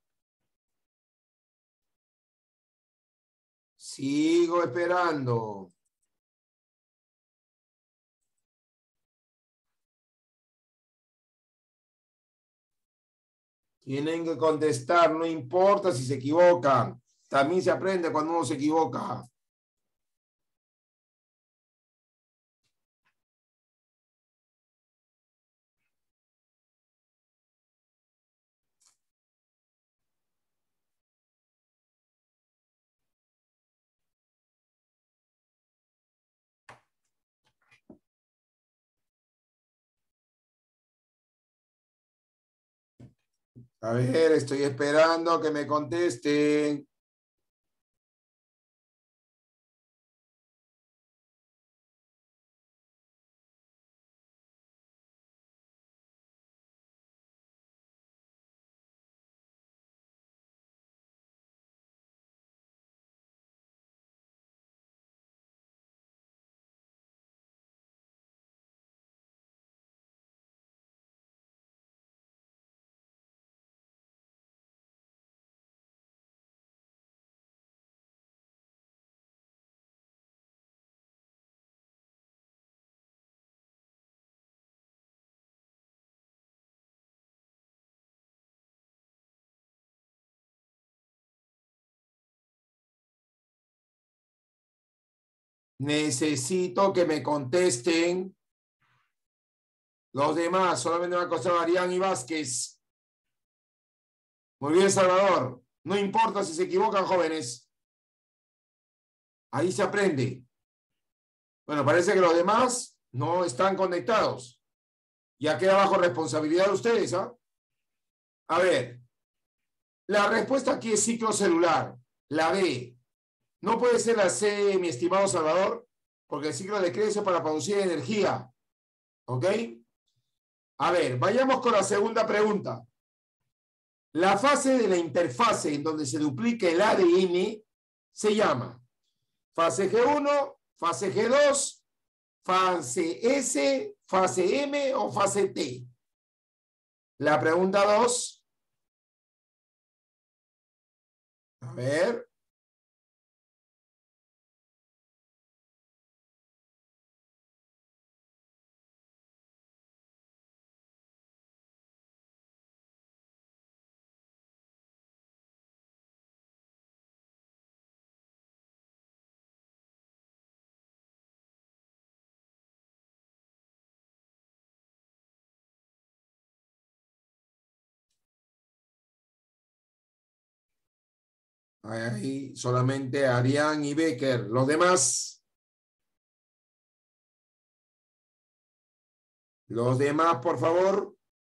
[SPEAKER 1] Sigo esperando. Tienen que contestar, no importa si se equivocan. También se aprende cuando uno se equivoca. A ver, estoy esperando que me contesten. Necesito que me contesten los demás. Solamente me ha costado Arián y Vázquez. Muy bien, Salvador. No importa si se equivocan, jóvenes. Ahí se aprende. Bueno, parece que los demás no están conectados. Ya queda bajo responsabilidad de ustedes, ¿ah? A ver. La respuesta aquí es ciclo celular. La B. No puede ser la C, mi estimado Salvador, porque el ciclo decrece para producir energía. ¿Ok? A ver, vayamos con la segunda pregunta. La fase de la interfase en donde se duplica el ADN se llama fase G1, fase G2, fase S, fase M o fase T. La pregunta 2. A ver. Ahí solamente Arián y Becker. Los demás. Los demás, por favor.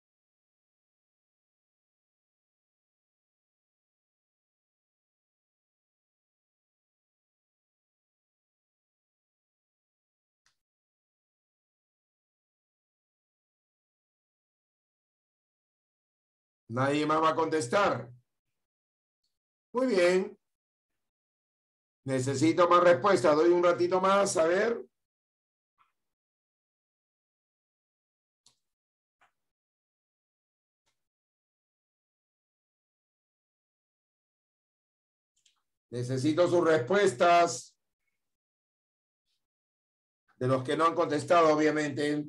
[SPEAKER 1] Nadie más va a contestar. Muy bien. Necesito más respuestas. Doy un ratito más. A ver. Necesito sus respuestas. De los que no han contestado, obviamente.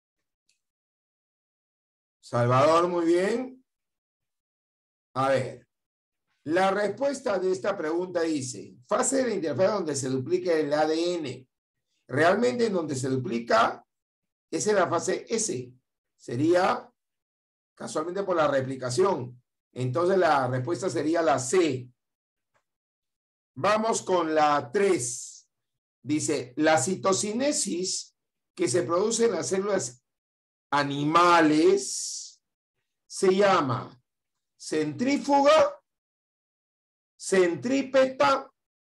[SPEAKER 1] Salvador, muy bien. A ver. La respuesta de esta pregunta dice, fase de la interfaz donde se duplica el ADN. Realmente en donde se duplica es en la fase S. Sería casualmente por la replicación. Entonces la respuesta sería la C. Vamos con la 3. Dice, la citocinesis que se produce en las células animales se llama centrífuga, centrípeta,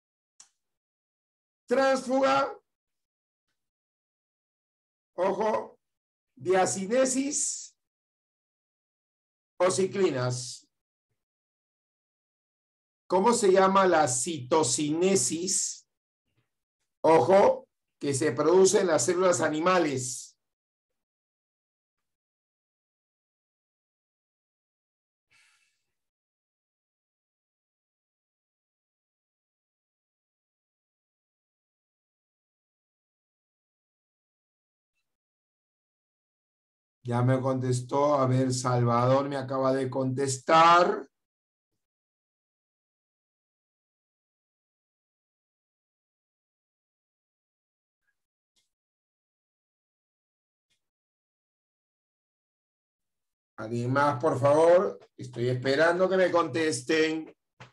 [SPEAKER 1] transfuga, ojo, diacinesis o ciclinas. ¿Cómo se llama la citocinesis? Ojo, que se produce en las células animales. Ya me contestó. A ver, Salvador me acaba de contestar. ¿Alguien más, por favor? Estoy esperando que me contesten.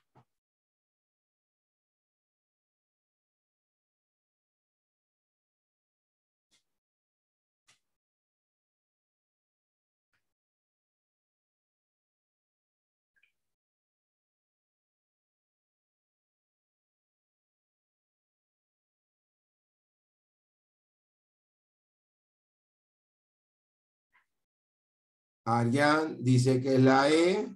[SPEAKER 1] Arián dice que es la E.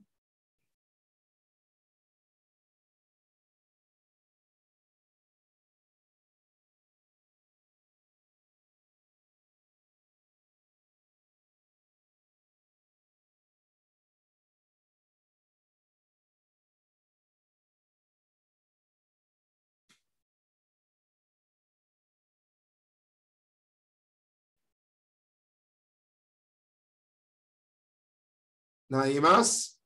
[SPEAKER 1] ¿Nadie más?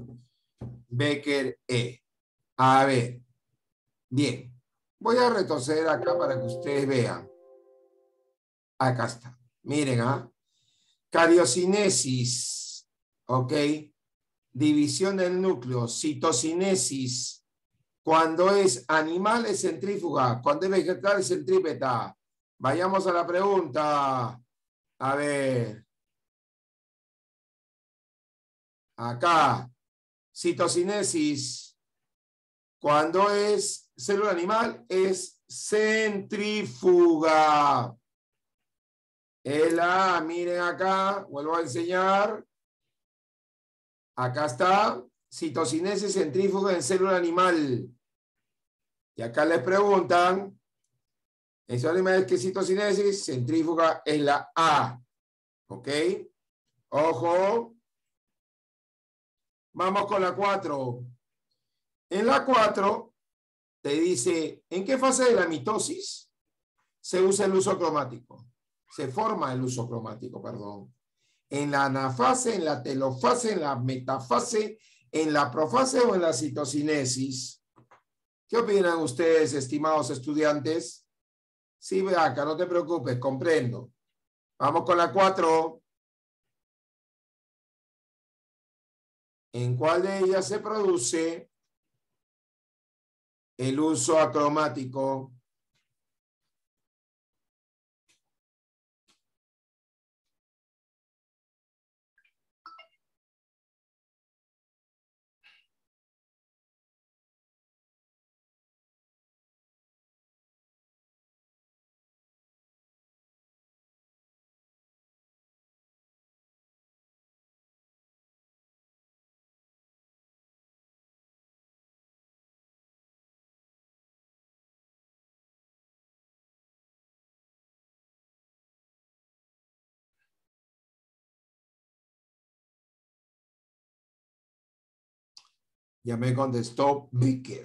[SPEAKER 1] Becker E. A ver, bien. Voy a retroceder acá para que ustedes vean. Acá está. Miren, Cariocinesis, ¿ok? División del núcleo, citocinesis. Cuando es animal es centrífuga, cuando es vegetal es centrípeta. Vayamos a la pregunta. A ver. Acá, citocinesis. Cuando es célula animal es centrífuga. Miren acá, vuelvo a enseñar. Acá está, citocinesis centrífuga en célula animal. Y acá les preguntan, en célula animal, ¿qué citocinesis? Centrífuga es la A. ¿Ok? Ojo. Vamos con la 4. En la 4 te dice, ¿en qué fase de la mitosis se usa el uso cromático? Se forma el uso cromático, perdón. ¿En la anafase, en la telofase, en la metafase, en la profase o en la citocinesis? ¿Qué opinan ustedes, estimados estudiantes? Sí, ve acá, no te preocupes, comprendo. Vamos con la 4. ¿En cuál de ellas se produce el uso acromático? Ya me contestó Becker.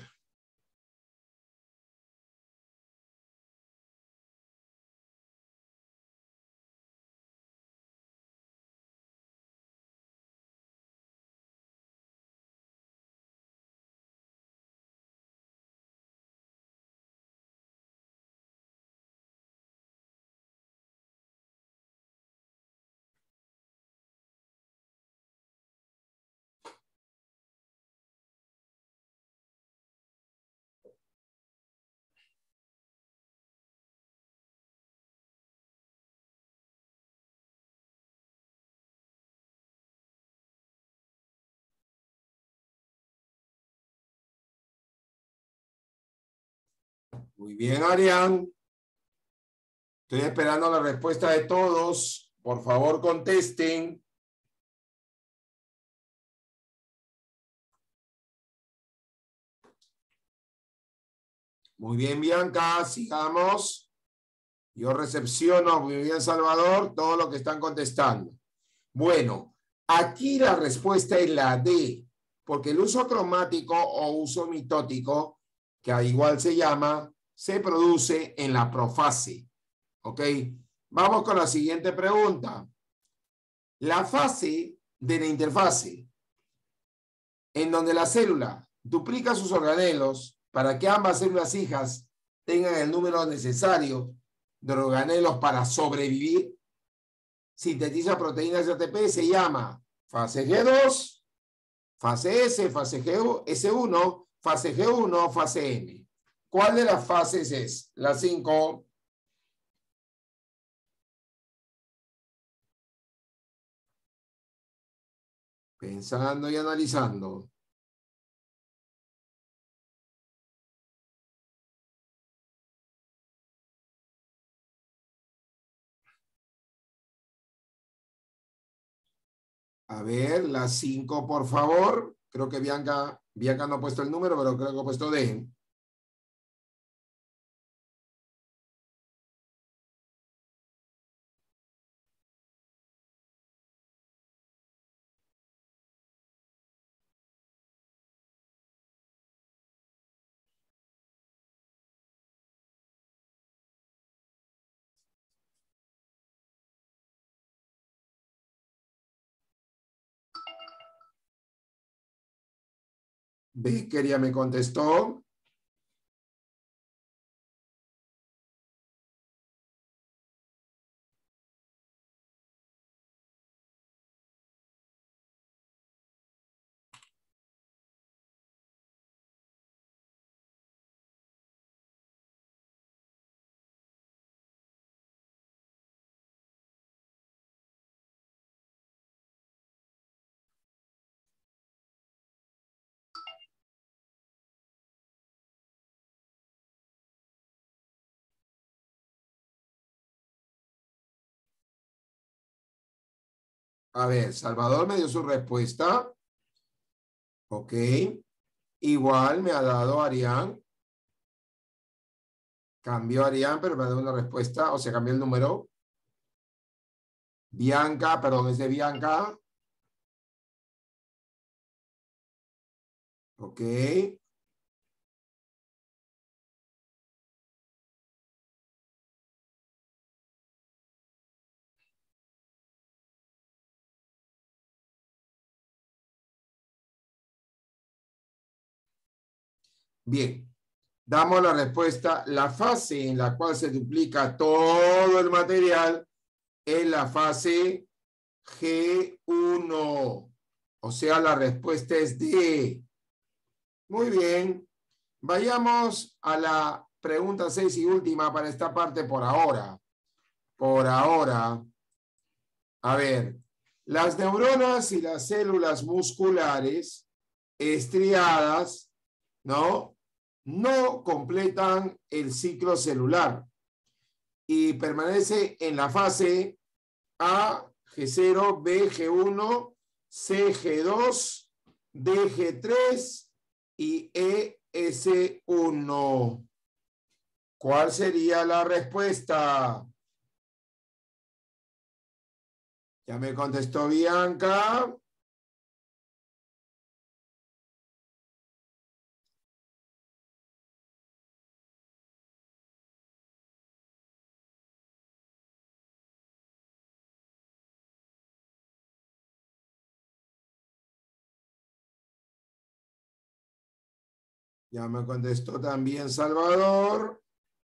[SPEAKER 1] Muy bien, Arián. Estoy esperando la respuesta de todos. Por favor, contesten. Muy bien, Bianca. Sigamos. Yo recepciono, muy bien, Salvador, todo lo que están contestando. Bueno, aquí la respuesta es la D, porque el uso cromático o uso mitótico, que al igual se llama, se produce en la profase. ¿Ok? Vamos con la siguiente pregunta. La fase de la interfase, en donde la célula duplica sus organelos para que ambas células hijas tengan el número necesario de organelos para sobrevivir, sintetiza proteínas de ATP, se llama fase G2, fase S, fase S1, fase G1, fase N. ¿Cuál de las fases es? La 5. Pensando y analizando. A ver, la 5, por favor. Creo que Bianca no ha puesto el número, pero creo que ha puesto D. Becker ya me contestó. A ver, Salvador me dio su respuesta. Ok. Igual me ha dado Arián. Cambió Arián, pero me ha dado una respuesta. O sea, cambió el número. Bianca, perdón, es de Bianca. Ok. Bien. Damos la respuesta. La fase en la cual se duplica todo el material es la fase G1. O sea, la respuesta es D. Muy bien. Vayamos a la pregunta 6 y última para esta parte por ahora. Por ahora. A ver, las neuronas y las células musculares estriadas, ¿no? No completan el ciclo celular y permanece en la fase A, G0, B, G1, C, G2, D, G3 y E, S1. ¿Cuál sería la respuesta? Ya me contestó Bianca. Ya me contestó también Salvador.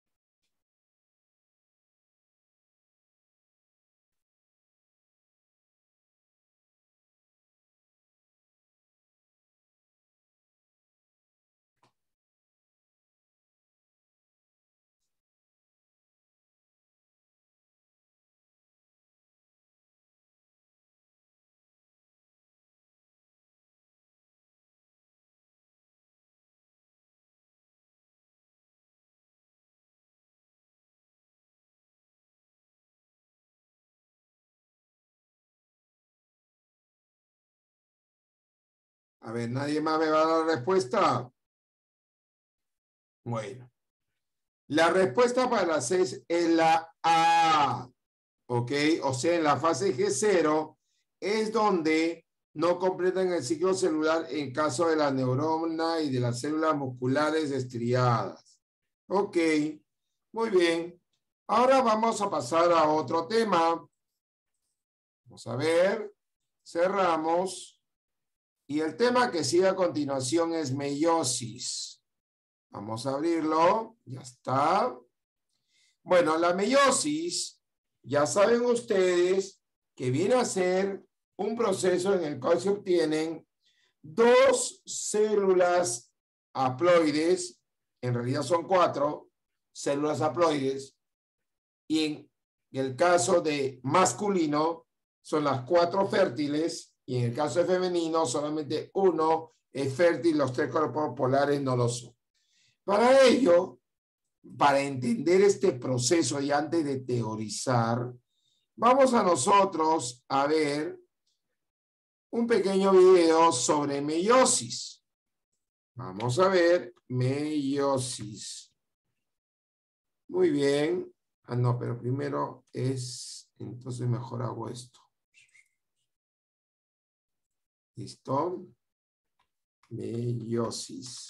[SPEAKER 1] A ver, ¿nadie más me va a dar la respuesta? Bueno. La respuesta para la 6 es la A. ¿Ok? O sea, en la fase G0 es donde no completan el ciclo celular en caso de la neurona y de las células musculares estriadas. Ok. Muy bien. Ahora vamos a pasar a otro tema. Vamos a ver. Cerramos. Y el tema que sigue a continuación es meiosis. Vamos a abrirlo. Ya está. Bueno, la meiosis, ya saben ustedes que viene a ser un proceso en el cual se obtienen dos células haploides, en realidad son 4 células haploides, y en el caso de masculino son las 4 fértiles, y en el caso de femenino solamente uno es fértil, los 3 cuerpos polares no lo son. Para ello, para entender este proceso y antes de teorizar, vamos a nosotros a ver un pequeño video sobre meiosis. Vamos a ver meiosis. Muy bien. Ah, no, pero primero es, entonces mejor hago esto. ¿Listo? Meiosis.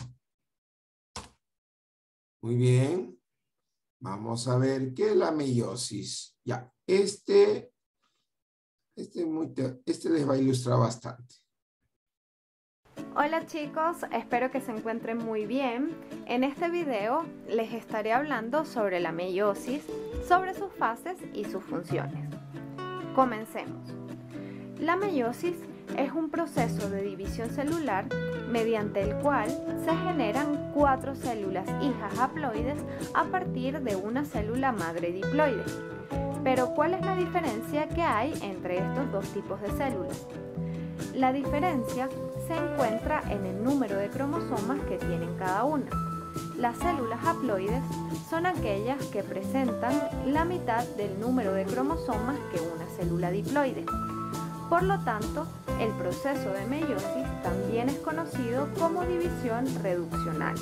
[SPEAKER 1] Muy bien. Vamos a ver qué es la meiosis. Ya, este les va a ilustrar bastante.
[SPEAKER 7] Hola chicos, espero que se encuentren muy bien. En este video les estaré hablando sobre la meiosis, sobre sus fases y sus funciones. Comencemos. La meiosis es un proceso de división celular mediante el cual se generan 4 células hijas haploides a partir de una célula madre diploide. Pero ¿cuál es la diferencia que hay entre estos dos tipos de células? La diferencia se encuentra en el número de cromosomas que tienen cada una. Las células haploides son aquellas que presentan la mitad del número de cromosomas que una célula diploide. Por lo tanto, el proceso de meiosis también es conocido como división reduccional.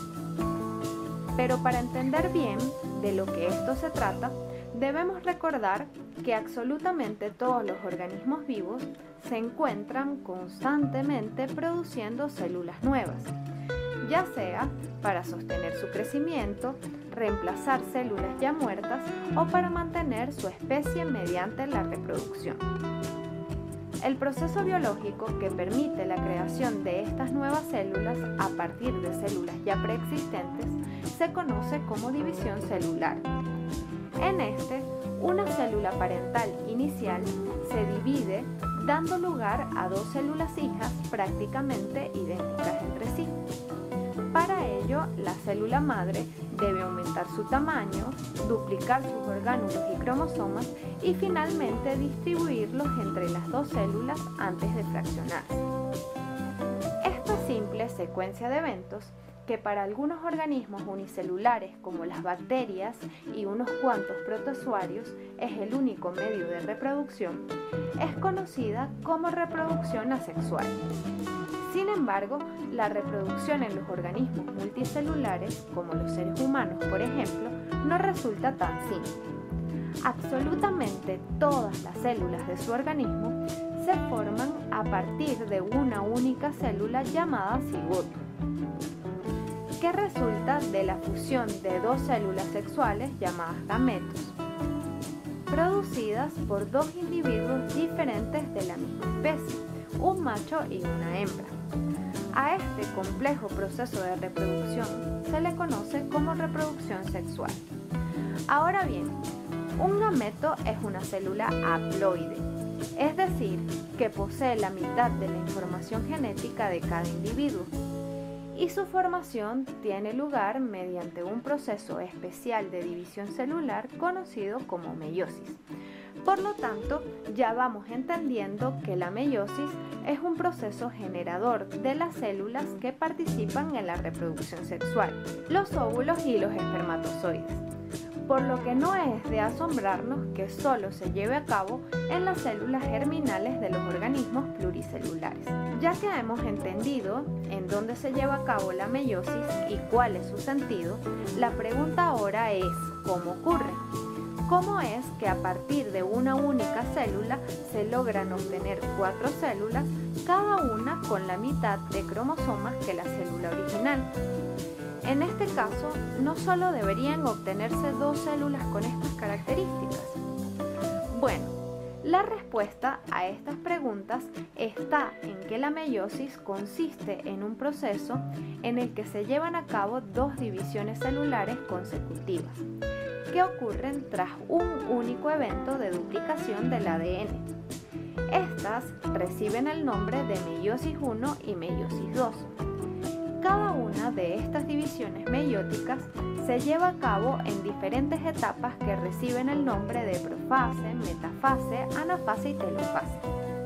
[SPEAKER 7] Pero para entender bien de lo que esto se trata, debemos recordar que absolutamente todos los organismos vivos se encuentran constantemente produciendo células nuevas, ya sea para sostener su crecimiento, reemplazar células ya muertas o para mantener su especie mediante la reproducción. El proceso biológico que permite la creación de estas nuevas células a partir de células ya preexistentes se conoce como división celular. En este, una célula parental inicial se divide dando lugar a 2 células hijas prácticamente idénticas entre sí. Para ello, la célula madre debe aumentar su tamaño, duplicar sus orgánulos y cromosomas y finalmente distribuirlos entre las 2 células antes de fraccionarse. Esta simple secuencia de eventos, que para algunos organismos unicelulares como las bacterias y unos cuantos protozoarios es el único medio de reproducción, es conocida como reproducción asexual. Sin embargo, la reproducción en los organismos multicelulares, como los seres humanos por ejemplo, no resulta tan simple. Absolutamente todas las células de su organismo se forman a partir de una única célula llamada cigoto, que resulta de la fusión de 2 células sexuales llamadas gametos, producidas por 2 individuos diferentes de la misma especie, un macho y una hembra. A este complejo proceso de reproducción se le conoce como reproducción sexual. Ahora bien, un gameto es una célula haploide, es decir, que posee la mitad de la información genética de cada individuo, y su formación tiene lugar mediante un proceso especial de división celular conocido como meiosis. Por lo tanto, ya vamos entendiendo que la meiosis es un proceso generador de las células que participan en la reproducción sexual, los óvulos y los espermatozoides, por lo que no es de asombrarnos que solo se lleve a cabo en las células germinales de los organismos pluricelulares. Ya que hemos entendido en dónde se lleva a cabo la meiosis y cuál es su sentido, la pregunta ahora es ¿cómo ocurre? ¿Cómo es que a partir de una única célula se logran obtener 4 células, cada una con la mitad de cromosomas que la célula original? En este caso, no solo deberían obtenerse 2 células con estas características. Bueno, la respuesta a estas preguntas está en que la meiosis consiste en un proceso en el que se llevan a cabo 2 divisiones celulares consecutivas, que ocurren tras un único evento de duplicación del ADN. Estas reciben el nombre de meiosis 1 y meiosis 2. Cada una de estas divisiones meióticas se lleva a cabo en diferentes etapas que reciben el nombre de profase, metafase, anafase y telofase.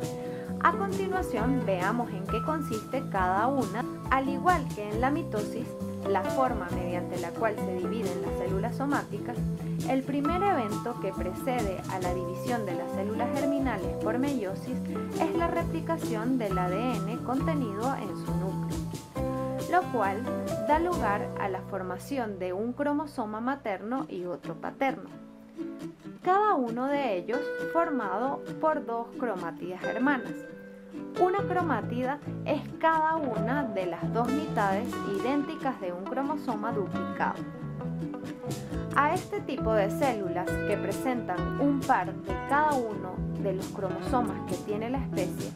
[SPEAKER 7] A continuación, veamos en qué consiste cada una. Al igual que en la mitosis, la forma mediante la cual se dividen las células somáticas, el primer evento que precede a la división de las células germinales por meiosis es la replicación del ADN contenido en su núcleo, lo cual da lugar a la formación de un cromosoma materno y otro paterno, cada uno de ellos formado por 2 cromátidas hermanas. Una cromátida es cada una de las 2 mitades idénticas de un cromosoma duplicado. A este tipo de células que presentan un par de cada uno de los cromosomas que tiene la especie,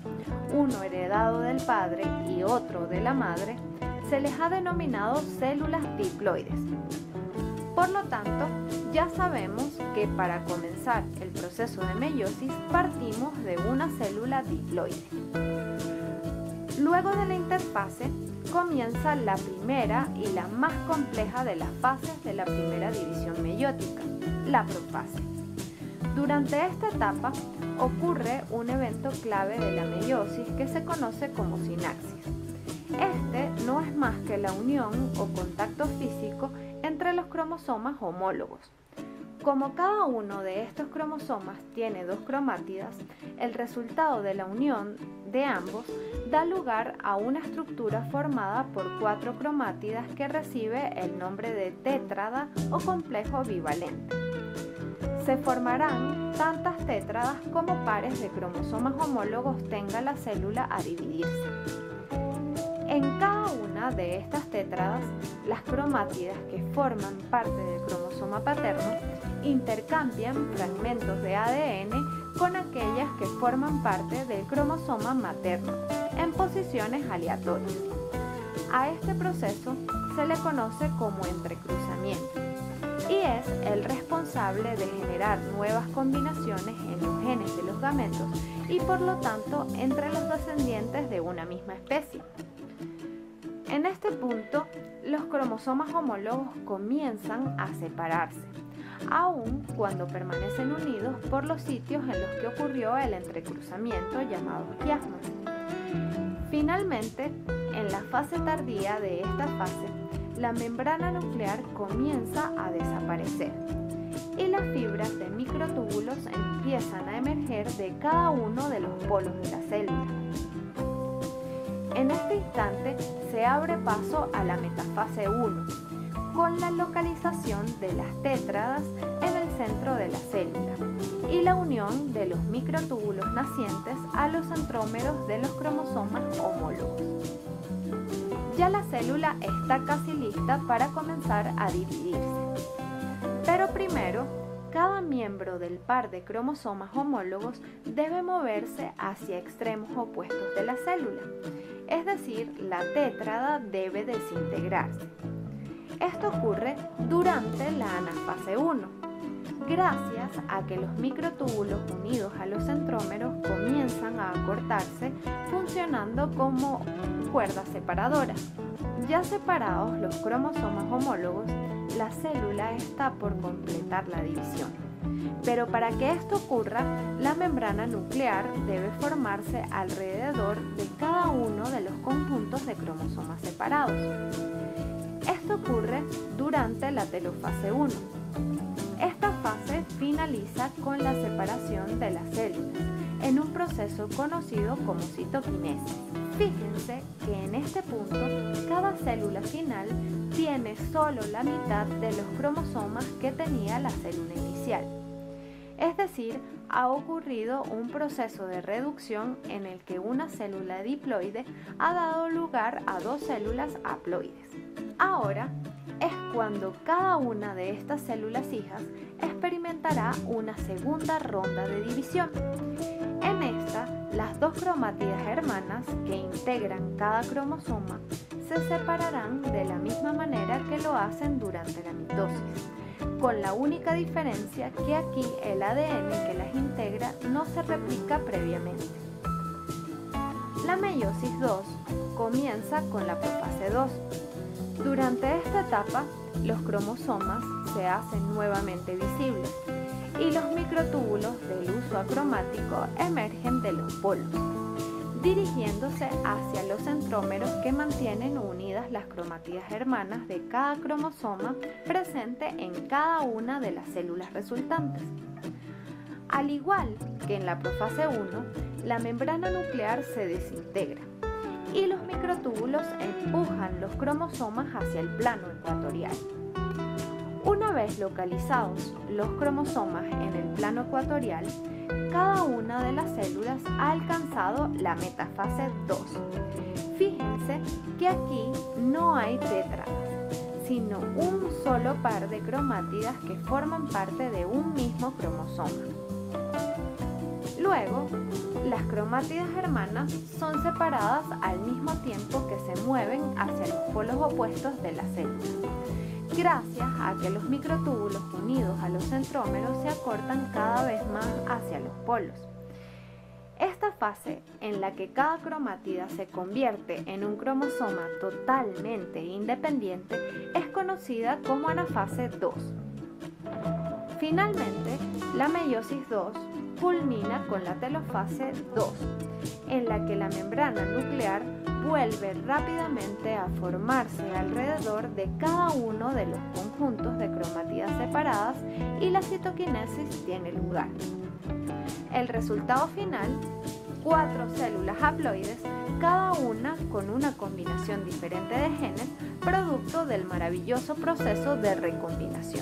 [SPEAKER 7] uno heredado del padre y otro de la madre, se les ha denominado células diploides. Por lo tanto, ya sabemos que para comenzar el proceso de meiosis partimos de una célula diploide. Luego de la interfase comienza la primera y la más compleja de las fases de la primera división meiótica, la profase. Durante esta etapa ocurre un evento clave de la meiosis que se conoce como sinapsis. Este no es más que la unión o contacto físico entre los cromosomas homólogos. Como cada uno de estos cromosomas tiene dos cromátidas, el resultado de la unión de ambos da lugar a una estructura formada por 4 cromátidas que recibe el nombre de tétrada o complejo bivalente. Se formarán tantas tétradas como pares de cromosomas homólogos tenga la célula a dividirse. En cada una de estas tétradas, las cromátidas que forman parte del cromosoma paterno intercambian fragmentos de ADN con aquellas que forman parte del cromosoma materno en posiciones aleatorias. A este proceso se le conoce como entrecruzamiento y es el responsable de generar nuevas combinaciones en los genes de los gametos y por lo tanto entre los descendientes de una misma especie. En este punto, los cromosomas homólogos comienzan a separarse, aun cuando permanecen unidos por los sitios en los que ocurrió el entrecruzamiento llamados quiasmas. Finalmente, en la fase tardía de esta fase, la membrana nuclear comienza a desaparecer y las fibras de microtúbulos empiezan a emerger de cada uno de los polos de la célula. En este instante se abre paso a la metafase 1, con la localización de las tétradas en el centro de la célula y la unión de los microtúbulos nacientes a los centrómeros de los cromosomas homólogos. Ya la célula está casi lista para comenzar a dividirse. Pero primero, cada miembro del par de cromosomas homólogos debe moverse hacia extremos opuestos de la célula, es decir, la tétrada debe desintegrarse. Esto ocurre durante la anafase 1, gracias a que los microtúbulos unidos a los centrómeros comienzan a acortarse funcionando como cuerdas separadoras. Ya separados los cromosomas homólogos, la célula está por completar la división. Pero para que esto ocurra, la membrana nuclear debe formarse alrededor de cada uno de los conjuntos de cromosomas separados. Esto ocurre durante la telofase 1. Esta fase finaliza con la separación de las células en un proceso conocido como citoquinesis. Fíjense que en este punto cada célula final tiene solo la mitad de los cromosomas que tenía la célula inicial. Es decir, ha ocurrido un proceso de reducción en el que una célula diploide ha dado lugar a 2 células haploides. Ahora es cuando cada una de estas células hijas experimentará una segunda ronda de división. En esta, las 2 cromátidas hermanas que integran cada cromosoma se separarán de la misma manera que lo hacen durante la mitosis, con la única diferencia que aquí el ADN que las integra no se replica previamente. La meiosis 2 comienza con la profase 2. Durante esta etapa, los cromosomas se hacen nuevamente visibles y los microtúbulos del uso acromático emergen de los polos, dirigiéndose hacia los centrómeros que mantienen unidas las cromátidas hermanas de cada cromosoma presente en cada una de las células resultantes. Al igual que en la profase 1, la membrana nuclear se desintegra y los microtúbulos empujan los cromosomas hacia el plano ecuatorial. Una vez localizados los cromosomas en el plano ecuatorial, cada una de las células ha alcanzado la metafase 2. Fíjense que aquí no hay tétradas, sino un solo par de cromátidas que forman parte de un mismo cromosoma. Luego, las cromátidas hermanas son separadas al mismo tiempo que se mueven hacia los polos opuestos de la célula, gracias a que los microtúbulos unidos a los centrómeros se acortan cada vez más hacia los polos. Esta fase, en la que cada cromátida se convierte en un cromosoma totalmente independiente, es conocida como anafase 2. Finalmente, la meiosis 2 culmina con la telofase 2, en la que la membrana nuclear vuelve rápidamente a formarse alrededor de cada uno de los conjuntos de cromátidas separadas y la citoquinesis tiene lugar. El resultado final, 4 células haploides, cada una con una combinación diferente de genes, producto del maravilloso proceso de recombinación.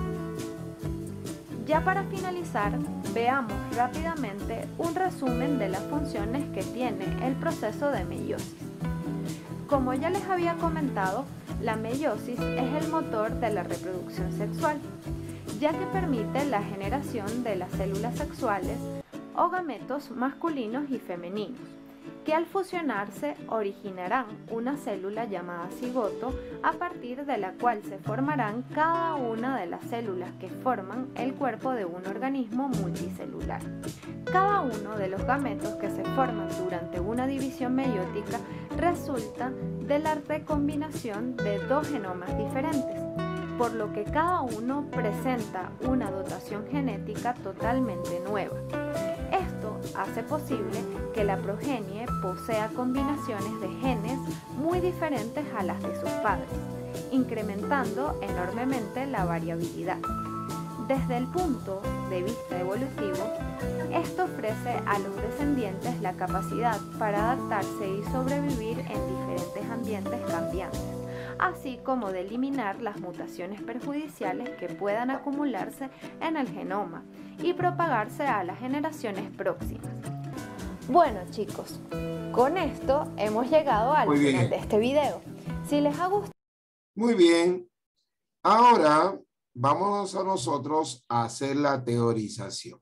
[SPEAKER 7] Ya para finalizar, veamos rápidamente un resumen de las funciones que tiene el proceso de meiosis. Como ya les había comentado, la meiosis es el motor de la reproducción sexual, ya que permite la generación de las células sexuales o gametos masculinos y femeninos, que al fusionarse originarán una célula llamada cigoto, a partir de la cual se formarán cada una de las células que forman el cuerpo de un organismo multicelular. Cada uno de los gametos que se forman durante una división meiótica resulta de la recombinación de 2 genomas diferentes, por lo que cada uno presenta una dotación genética totalmente nueva. Esto hace posible que la progenie posea combinaciones de genes muy diferentes a las de sus padres, incrementando enormemente la variabilidad. Desde el punto de vista evolutivo, esto ofrece a los descendientes la capacidad para adaptarse y sobrevivir en diferentes ambientes cambiantes, así como de eliminar las mutaciones perjudiciales que puedan acumularse en el genoma y propagarse a las generaciones próximas. Bueno chicos, con esto hemos llegado al final de este video. Si les ha gustado...
[SPEAKER 1] Muy bien. Ahora vamos a nosotros a hacer la teorización.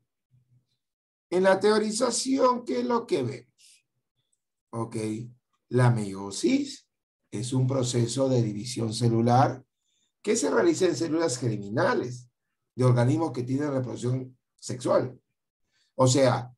[SPEAKER 1] En la teorización, ¿qué es lo que vemos? Ok, la meiosis es un proceso de división celular que se realiza en células germinales de organismos que tienen reproducción sexual. O sea,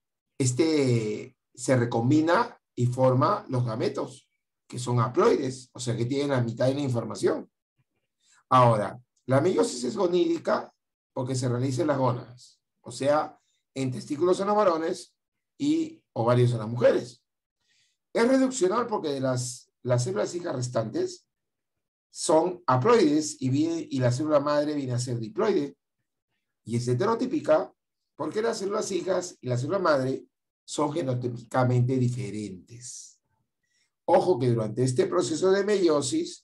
[SPEAKER 1] se recombina y forma los gametos, que son haploides, o sea, que tienen la mitad de la información. Ahora, la meiosis es gonídica porque se realiza en las gónadas, o sea, en testículos en los varones y ovarios en las mujeres. Es reduccional porque de las células hijas restantes son haploides y la célula madre viene a ser diploide. Y es heterotípica porque las células hijas y la célula madre son genotípicamente diferentes. Ojo que durante este proceso de meiosis,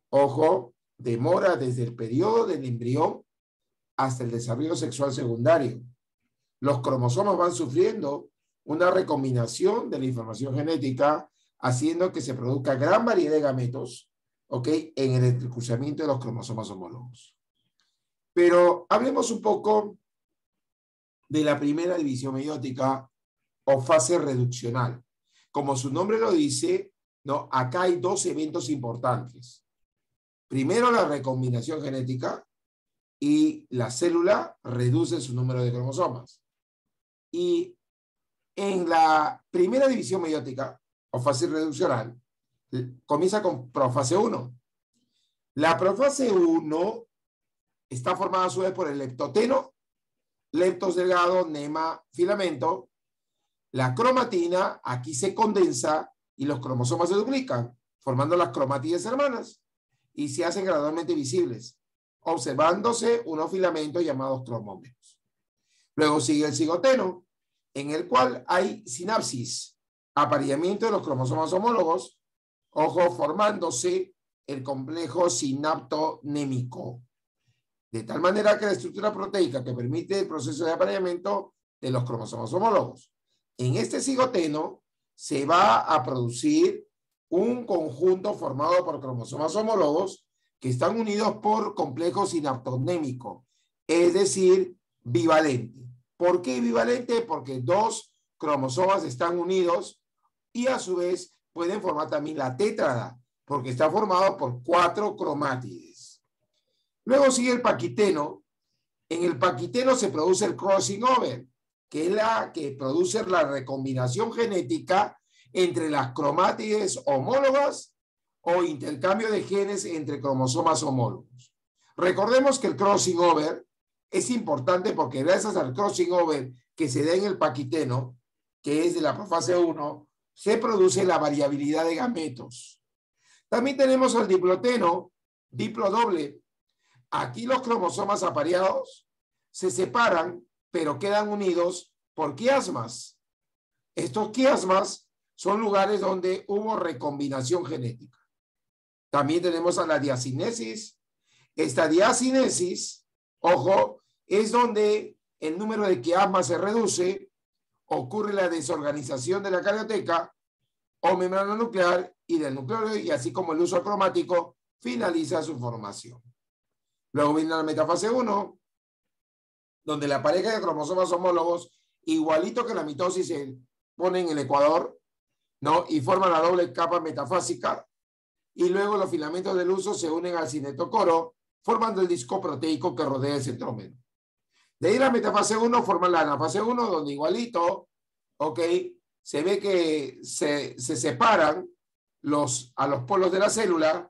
[SPEAKER 1] demora desde el periodo del embrión hasta el desarrollo sexual secundario. Los cromosomas van sufriendo una recombinación de la información genética, haciendo que se produzca gran variedad de gametos, ¿ok?, en el entrecruzamiento de los cromosomas homólogos. Pero hablemos un poco de la primera división meiótica o fase reduccional. Como su nombre lo dice, ¿no?, acá hay 2 eventos importantes. Primero, la recombinación genética, y la célula reduce su número de cromosomas. Y en la primera división meiótica o fase reduccional, comienza con profase 1. La profase 1 está formada a su vez por el leptoteno, leptos delgado, nema, filamento. La cromatina aquí se condensa y los cromosomas se duplican, formando las cromátides hermanas y se hacen gradualmente visibles, observándose unos filamentos llamados cromómeros. Luego sigue el cigoteno, en el cual hay sinapsis, apareamiento de los cromosomas homólogos, formándose el complejo sinaptonémico, de tal manera que la estructura proteica que permite el proceso de apareamiento de los cromosomas homólogos. En este cigoteno se va a producir un conjunto formado por cromosomas homólogos que están unidos por complejo sinaptonémico, es decir, bivalente. ¿Por qué bivalente? Porque 2 cromosomas están unidos y a su vez pueden formar también la tétrada, porque está formado por 4 cromátides. Luego sigue el paquiteno. En el paquiteno se produce el crossing over, que es la que produce la recombinación genética entre las cromátides homólogas o intercambio de genes entre cromosomas homólogos. Recordemos que el crossing over es importante porque gracias al crossing over que se da en el paquiteno, que es de la profase 1, se produce la variabilidad de gametos. También tenemos el diploteno, diplodoble. Aquí los cromosomas apareados se separan, pero quedan unidos por quiasmas. Estos quiasmas son lugares donde hubo recombinación genética. También tenemos a la diacinesis. Esta diacinesis, ojo, es donde el número de quiasmas se reduce, ocurre la desorganización de la carioteca o membrana nuclear y del nucleolo, y así como el uso cromático finaliza su formación. Luego viene la metafase 1, donde la pareja de cromosomas homólogos, igualito que la mitosis, se pone en el ecuador, ¿no? Y forman la doble capa metafásica, y luego los filamentos del uso se unen al cinetocoro, formando el disco proteico que rodea el centrómero. De ahí la metafase 1 forma la anafase 1, donde igualito, ok, se ve que se separan a los polos de la célula,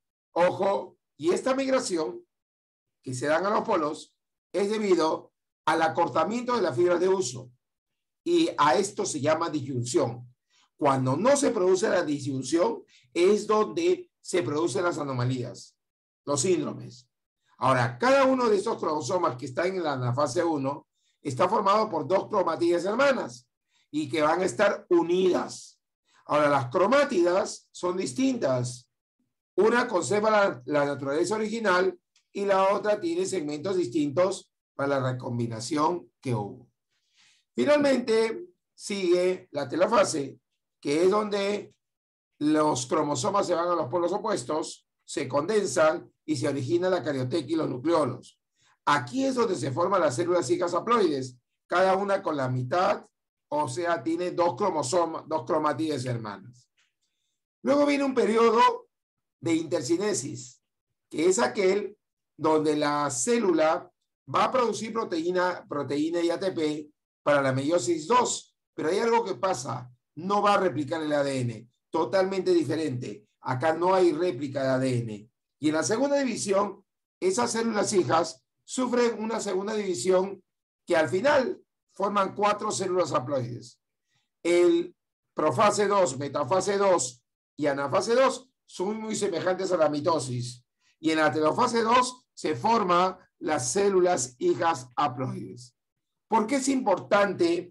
[SPEAKER 1] ojo, y esta migración que se dan a los polos es debido al acortamiento de las fibras de uso, y a esto se llama disyunción. Cuando no se produce la disyunción es donde se producen las anomalías, los síndromes. Ahora, cada uno de estos cromosomas que están en la anafase 1 está formado por 2 cromátides hermanas y que van a estar unidas. Ahora, las cromátidas son distintas. Una conserva la naturaleza original y la otra tiene segmentos distintos para la recombinación que hubo. Finalmente, sigue la telofase, que es donde los cromosomas se van a los polos opuestos, se condensan y se origina la carioteca y los nucleolos. Aquí es donde se forman las células hijas haploides, cada una con la mitad, o sea, tiene 2 cromosomas, 2 cromátides hermanas. Luego viene un periodo de intercinesis, que es aquel donde la célula va a producir proteína y ATP para la meiosis 2, pero hay algo que pasa, no va a replicar el ADN, totalmente diferente. Acá no hay réplica de ADN. Y en la segunda división, esas células hijas sufren una segunda división que al final forman 4 células haploides. El profase 2, metafase 2 y anafase 2 son muy semejantes a la mitosis. Y en la telofase 2 se forman las células hijas haploides. ¿Por qué es importante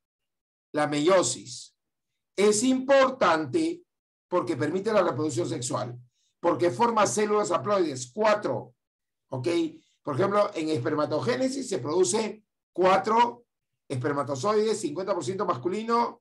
[SPEAKER 1] la meiosis? Es importante porque permite la reproducción sexual, porque forma células haploides, 4, ¿ok? Por ejemplo, en espermatogénesis se produce 4 espermatozoides, 50% masculino,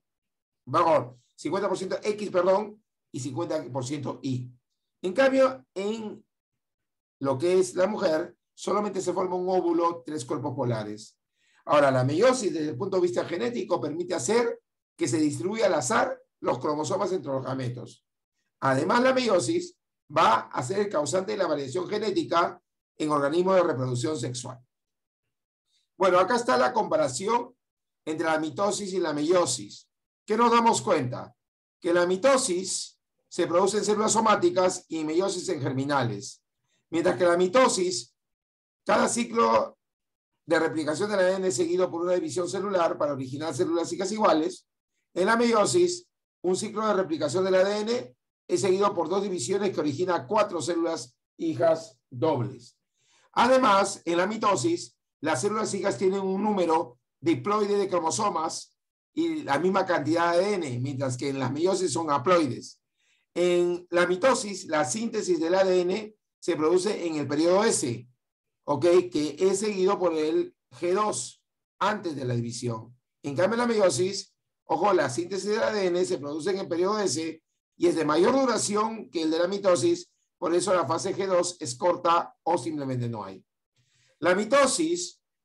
[SPEAKER 1] 50% X, perdón, y 50% Y. En cambio, en lo que es la mujer, solamente se forma un óvulo, 3 cuerpos polares. Ahora, la meiosis, desde el punto de vista genético, permite hacer que se distribuya al azar los cromosomas entre los gametos. Además, la meiosis va a ser el causante de la variación genética en organismos de reproducción sexual. Bueno, acá está la comparación entre la mitosis y la meiosis. ¿Qué nos damos cuenta? Que la mitosis se produce en células somáticas y meiosis en germinales. Mientras que la mitosis, cada ciclo de replicación del ADN es seguido por una división celular para originar células hijas iguales. En la meiosis, un ciclo de replicación del ADN es seguido por 2 divisiones que originan 4 células hijas dobles. Además, en la mitosis, las células hijas tienen un número diploide de cromosomas y la misma cantidad de ADN, mientras que en las meiosis son haploides. En la mitosis, la síntesis del ADN se produce en el periodo S, ¿ok? Que es seguido por el G2 antes de la división. En cambio, en la meiosis, ojo, la síntesis del ADN se produce en el periodo S y es de mayor duración que el de la mitosis, por eso la fase G2 es corta o simplemente no hay. La mitosis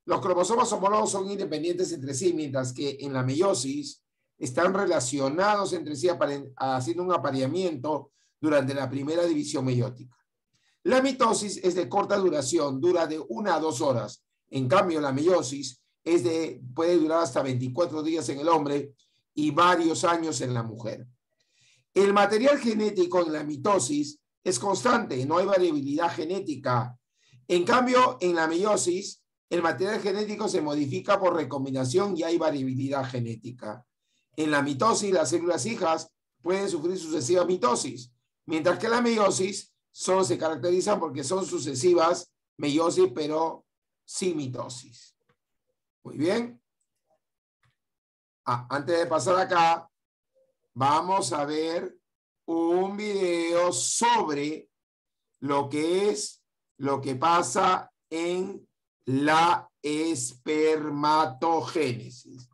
[SPEAKER 1] Los cromosomas homólogos son independientes entre sí, mientras que en la meiosis están relacionados entre sí haciendo un apareamiento durante la primera división meiótica. La mitosis es de corta duración, dura de 1 a 2 horas. En cambio, la meiosis puede durar hasta 24 días en el hombre y varios años en la mujer. El material genético en la mitosis es constante, no hay variabilidad genética. En cambio, en la meiosis, el material genético se modifica por recombinación y hay variabilidad genética. En la mitosis, las células hijas pueden sufrir sucesivas mitosis, mientras que la meiosis solo se caracterizan porque son sucesivas meiosis, pero sin mitosis. Muy bien. Antes de pasar acá, vamos a ver un video sobre lo que pasa en la espermatogénesis.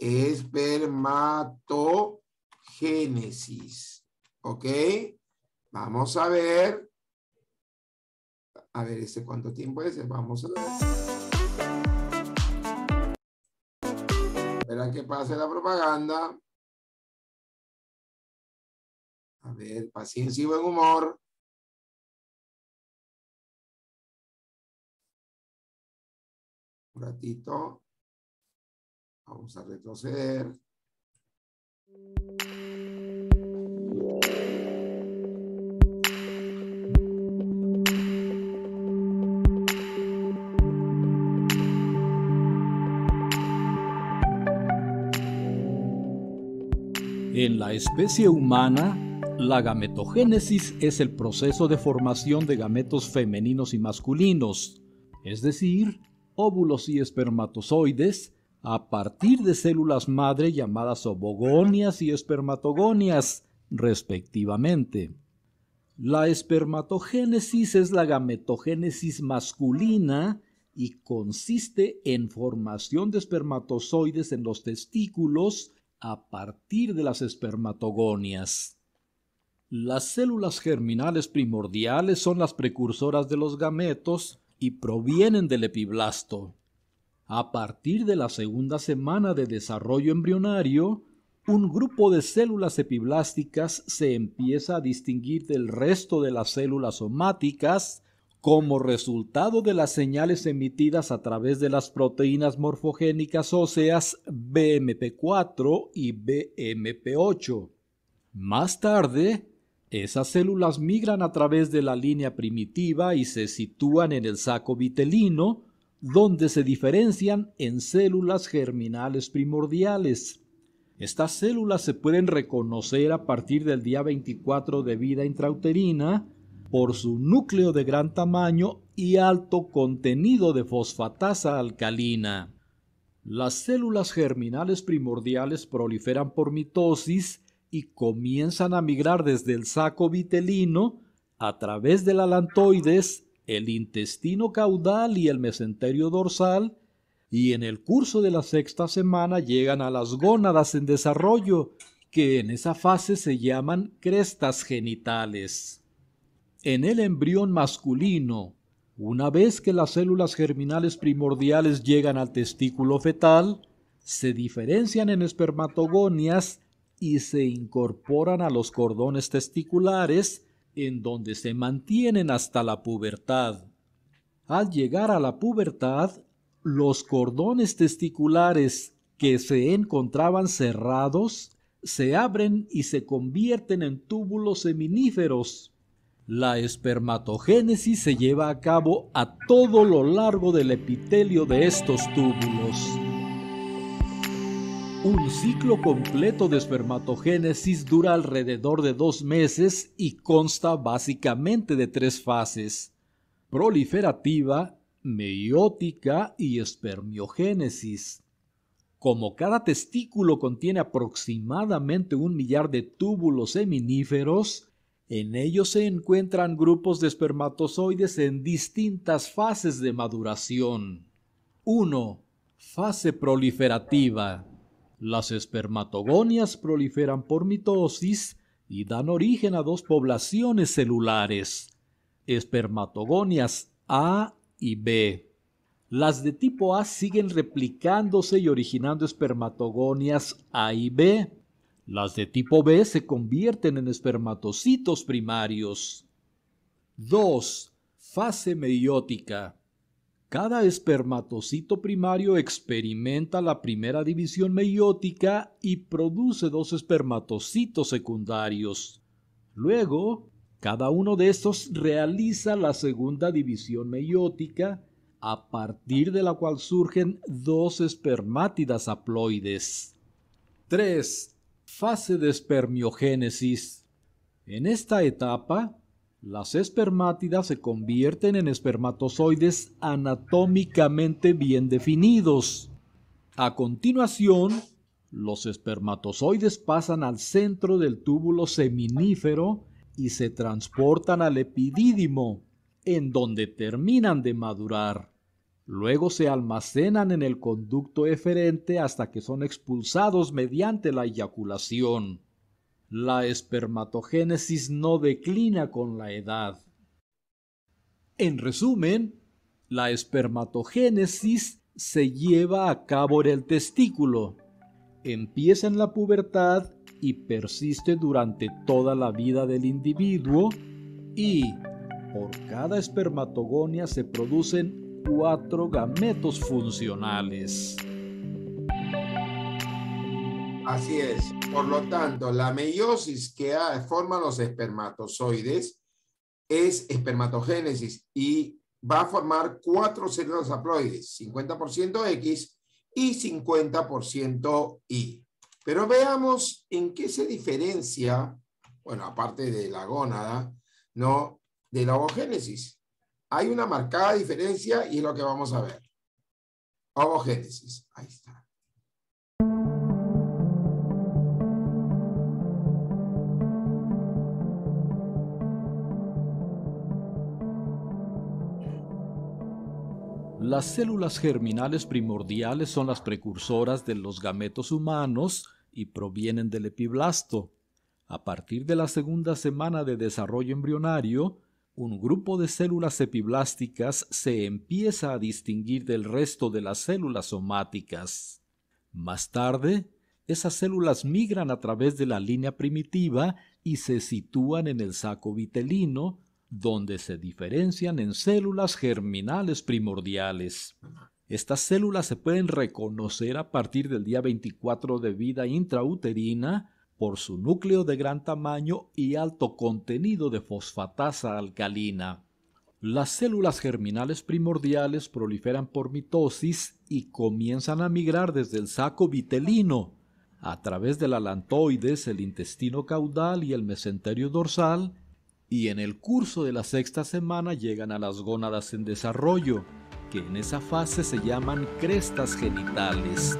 [SPEAKER 1] Espermatogénesis. ¿Ok? Vamos a ver. A ver, ¿cuánto tiempo es? Vamos a ver. Esperan que pase la propaganda. A ver, paciencia y buen humor. Un ratito. Vamos a retroceder.
[SPEAKER 3] En la especie humana, la gametogénesis es el proceso de formación de gametos femeninos y masculinos, es decir, óvulos y espermatozoides, a partir de células madre llamadas ovogonias y espermatogonias, respectivamente. La espermatogénesis es la gametogénesis masculina y consiste en formación de espermatozoides en los testículos a partir de las espermatogonias. Las células germinales primordiales son las precursoras de los gametos y provienen del epiblasto. A partir de la segunda semana de desarrollo embrionario, un grupo de células epiblásticas se empieza a distinguir del resto de las células somáticas como resultado de las señales emitidas a través de las proteínas morfogénicas óseas BMP4 y BMP8. Más tarde, esas células migran a través de la línea primitiva y se sitúan en el saco vitelino, donde se diferencian en células germinales primordiales. Estas células se pueden reconocer a partir del día 24 de vida intrauterina por su núcleo de gran tamaño y alto contenido de fosfatasa alcalina. Las células germinales primordiales proliferan por mitosis y comienzan a migrar desde el saco vitelino a través del alantoides, el intestino caudal y el mesenterio dorsal, y en el curso de la sexta semana llegan a las gónadas en desarrollo, que en esa fase se llaman crestas genitales. En el embrión masculino, una vez que las células germinales primordiales llegan al testículo fetal, se diferencian en espermatogonias y se incorporan a los cordones testiculares, en donde se mantienen hasta la pubertad. Al llegar a la pubertad, los cordones testiculares que se encontraban cerrados se abren y se convierten en túbulos seminíferos. La espermatogénesis se lleva a cabo a todo lo largo del epitelio de estos túbulos. Un ciclo completo de espermatogénesis dura alrededor de 2 meses y consta básicamente de 3 fases: proliferativa, meiótica y espermiogénesis. Como cada testículo contiene aproximadamente 1 millar de túbulos seminíferos, en ellos se encuentran grupos de espermatozoides en distintas fases de maduración. 1. Fase proliferativa. Las espermatogonias proliferan por mitosis y dan origen a 2 poblaciones celulares: espermatogonias A y B. Las de tipo A siguen replicándose y originando espermatogonias A y B. Las de tipo B se convierten en espermatocitos primarios. 2. Fase meiótica. Cada espermatocito primario experimenta la primera división meiótica y produce 2 espermatocitos secundarios. Luego, cada uno de estos realiza la segunda división meiótica, a partir de la cual surgen 2 espermátidas haploides. 3. Fase de espermiogénesis. En esta etapa, las espermátidas se convierten en espermatozoides anatómicamente bien definidos. A continuación, los espermatozoides pasan al centro del túbulo seminífero y se transportan al epidídimo, en donde terminan de madurar. Luego se almacenan en el conducto eferente hasta que son expulsados mediante la eyaculación. La espermatogénesis no declina con la edad. En resumen, la espermatogénesis se lleva a cabo en el testículo, empieza en la pubertad y persiste durante toda la vida del individuo y, por cada espermatogonia se producen 4 gametos funcionales.
[SPEAKER 1] Así es. Por lo tanto, la meiosis que forman los espermatozoides es espermatogénesis y va a formar 4 células haploides, 50% X y 50% Y. Pero veamos en qué se diferencia, bueno, aparte de la gónada, ¿no?, de la ovogénesis. Hay una marcada diferencia y es lo que vamos a ver. Ovogénesis, ahí está.
[SPEAKER 3] Las células germinales primordiales son las precursoras de los gametos humanos y provienen del epiblasto. A partir de la segunda semana de desarrollo embrionario, un grupo de células epiblásticas se empieza a distinguir del resto de las células somáticas. Más tarde, esas células migran a través de la línea primitiva y se sitúan en el saco vitelino, donde se diferencian en células germinales primordiales. Estas células se pueden reconocer a partir del día 24 de vida intrauterina por su núcleo de gran tamaño y alto contenido de fosfatasa alcalina. Las células germinales primordiales proliferan por mitosis y comienzan a migrar desde el saco vitelino, a través del alantoides, el intestino caudal y el mesenterio dorsal, y en el curso de la sexta semana llegan a las gónadas en desarrollo, que en esa fase se llaman crestas genitales.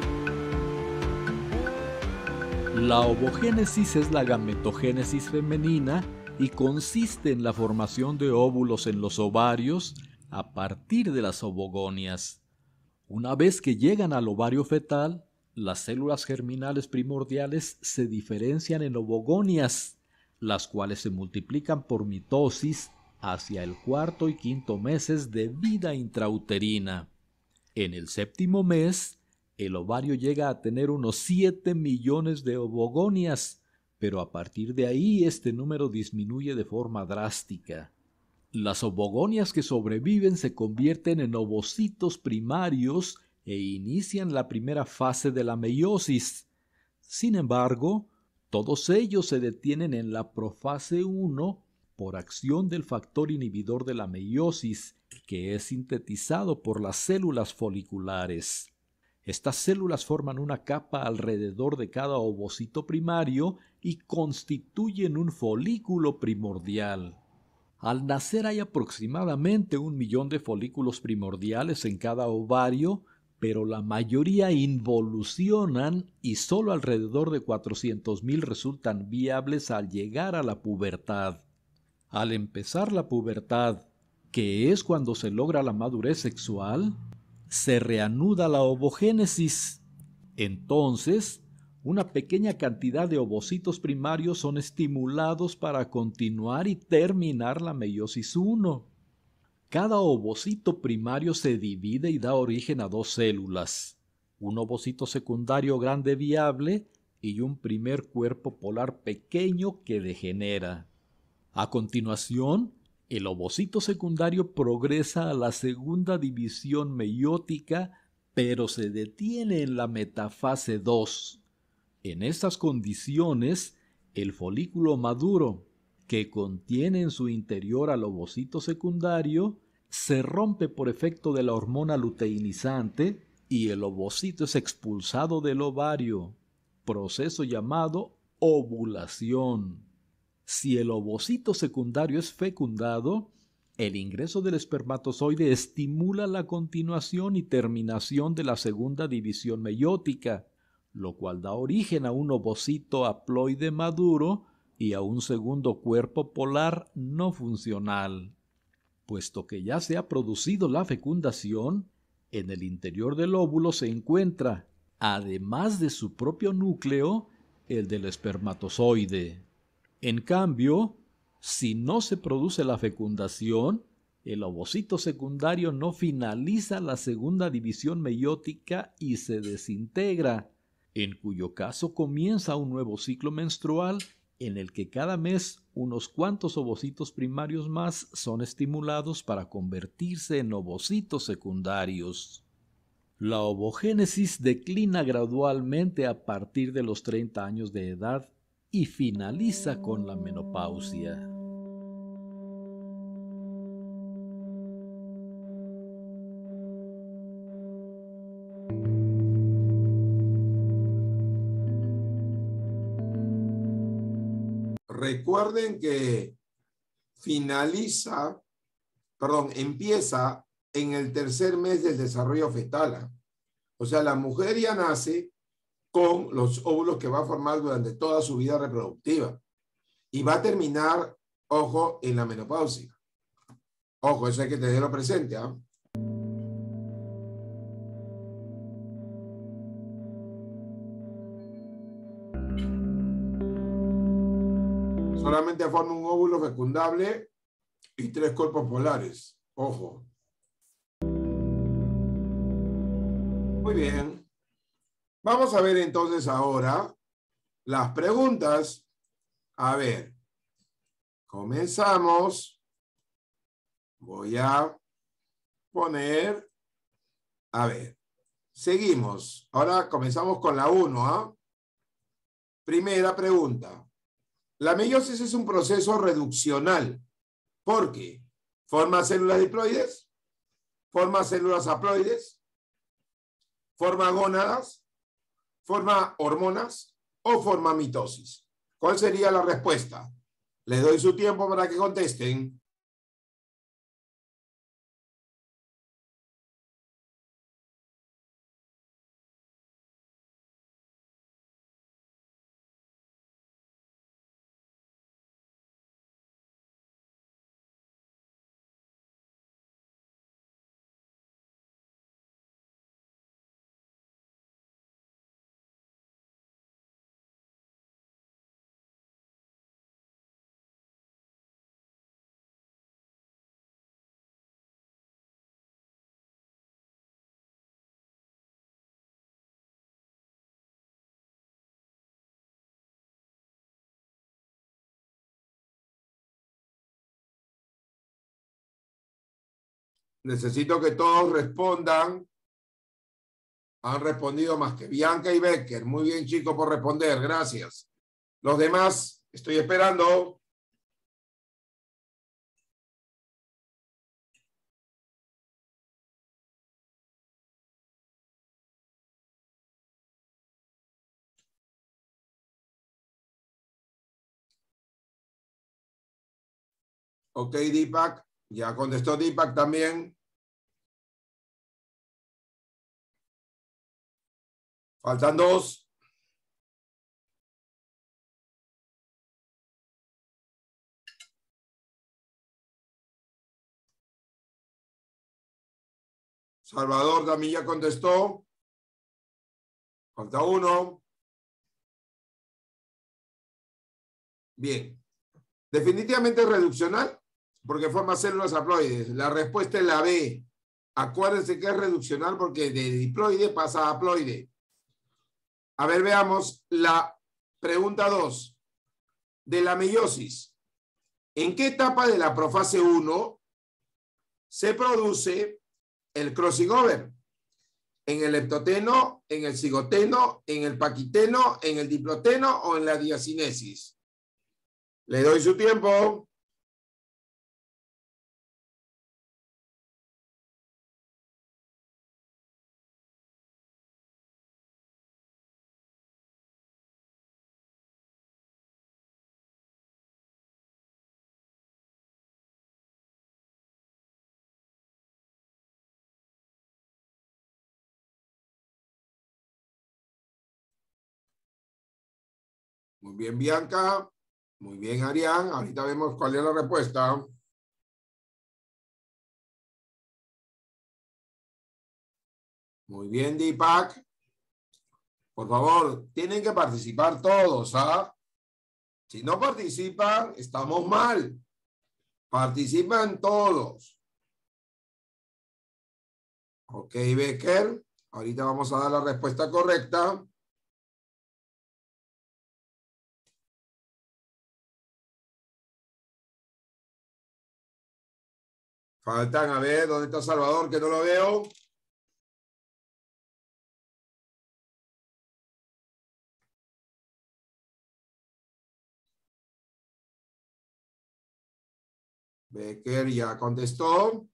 [SPEAKER 3] La ovogénesis es la gametogénesis femenina y consiste en la formación de óvulos en los ovarios a partir de las ovogonias. Una vez que llegan al ovario fetal, las células germinales primordiales se diferencian en ovogonias, las cuales se multiplican por mitosis hacia el 4º y 5º meses de vida intrauterina. En el 7º mes, el ovario llega a tener unos 7 millones de ovogonias, pero a partir de ahí este número disminuye de forma drástica. Las ovogonias que sobreviven se convierten en ovocitos primarios e inician la primera fase de la meiosis. Sin embargo, todos ellos se detienen en la profase 1 por acción del factor inhibidor de la meiosis, que es sintetizado por las células foliculares. Estas células forman una capa alrededor de cada ovocito primario y constituyen un folículo primordial. Al nacer hay aproximadamente 1 millón de folículos primordiales en cada ovario, pero la mayoría involucionan y solo alrededor de 400,000 resultan viables al llegar a la pubertad. Al empezar la pubertad, que es cuando se logra la madurez sexual, se reanuda la ovogénesis. Entonces, una pequeña cantidad de ovocitos primarios son estimulados para continuar y terminar la meiosis 1. Cada ovocito primario se divide y da origen a dos células, un ovocito secundario grande viable y un primer cuerpo polar pequeño que degenera. A continuación, el ovocito secundario progresa a la segunda división meiótica, pero se detiene en la metafase 2. En estas condiciones, el folículo maduro, que contiene en su interior al ovocito secundario, se rompe por efecto de la hormona luteinizante y el ovocito es expulsado del ovario, proceso llamado ovulación. Si el ovocito secundario es fecundado, el ingreso del espermatozoide estimula la continuación y terminación de la segunda división meiótica, lo cual da origen a un ovocito haploide maduro y a un segundo cuerpo polar no funcional. Puesto que ya se ha producido la fecundación, en el interior del óvulo se encuentra, además de su propio núcleo, el del espermatozoide. En cambio, si no se produce la fecundación, el ovocito secundario no finaliza la segunda división meiótica y se desintegra, en cuyo caso comienza un nuevo ciclo menstrual en el que cada mes unos cuantos ovocitos primarios más son estimulados para convertirse en ovocitos secundarios. La ovogénesis declina gradualmente a partir de los 30 años de edad y finaliza con la menopausia.
[SPEAKER 1] Recuerden que empieza en el tercer mes del desarrollo fetal. O sea, la mujer ya nace con los óvulos que va a formar durante toda su vida reproductiva y va a terminar, ojo, en la menopausia. Ojo, eso hay que tenerlo presente, ¿eh? Solamente forma un óvulo fecundable y 3 cuerpos polares. Ojo. Muy bien. Vamos a ver entonces ahora las preguntas. A ver. Comenzamos. Voy a poner. A ver. Seguimos. Ahora comenzamos con la 1, ¿eh? Primera pregunta. La meiosis es un proceso reduccional. ¿Por qué? Forma células diploides, forma células haploides, forma gónadas, forma hormonas o forma mitosis. ¿Cuál sería la respuesta? Les doy su tiempo para que contesten. Necesito que todos respondan. Han respondido más que Bianca y Becker. Muy bien, chicos, por responder. Gracias. Los demás, estoy esperando. Ok, Deepak. Ya contestó Deepak también. Faltan 2. Salvador también ya contestó. Falta 1. Bien. Definitivamente es reduccional porque forma células haploides. La respuesta es la B. Acuérdense que es reduccional porque de diploide pasa a haploide. A ver, veamos la pregunta 2. De la meiosis. ¿En qué etapa de la profase 1 se produce el crossing over? ¿En el leptoteno, en el cigoteno, en el paquiteno, en el diploteno o en la diacinesis? Le doy su tiempo. Muy bien, Bianca. Muy bien, Arián. Ahorita vemos cuál es la respuesta. Muy bien, Deepak. Por favor, tienen que participar todos, ¿ah? Si no participan, estamos mal. Participan todos. Ok, Becker. Ahorita vamos a dar la respuesta correcta. Faltan, a ver, ¿dónde está Salvador? Que no lo veo. Becker ya contestó.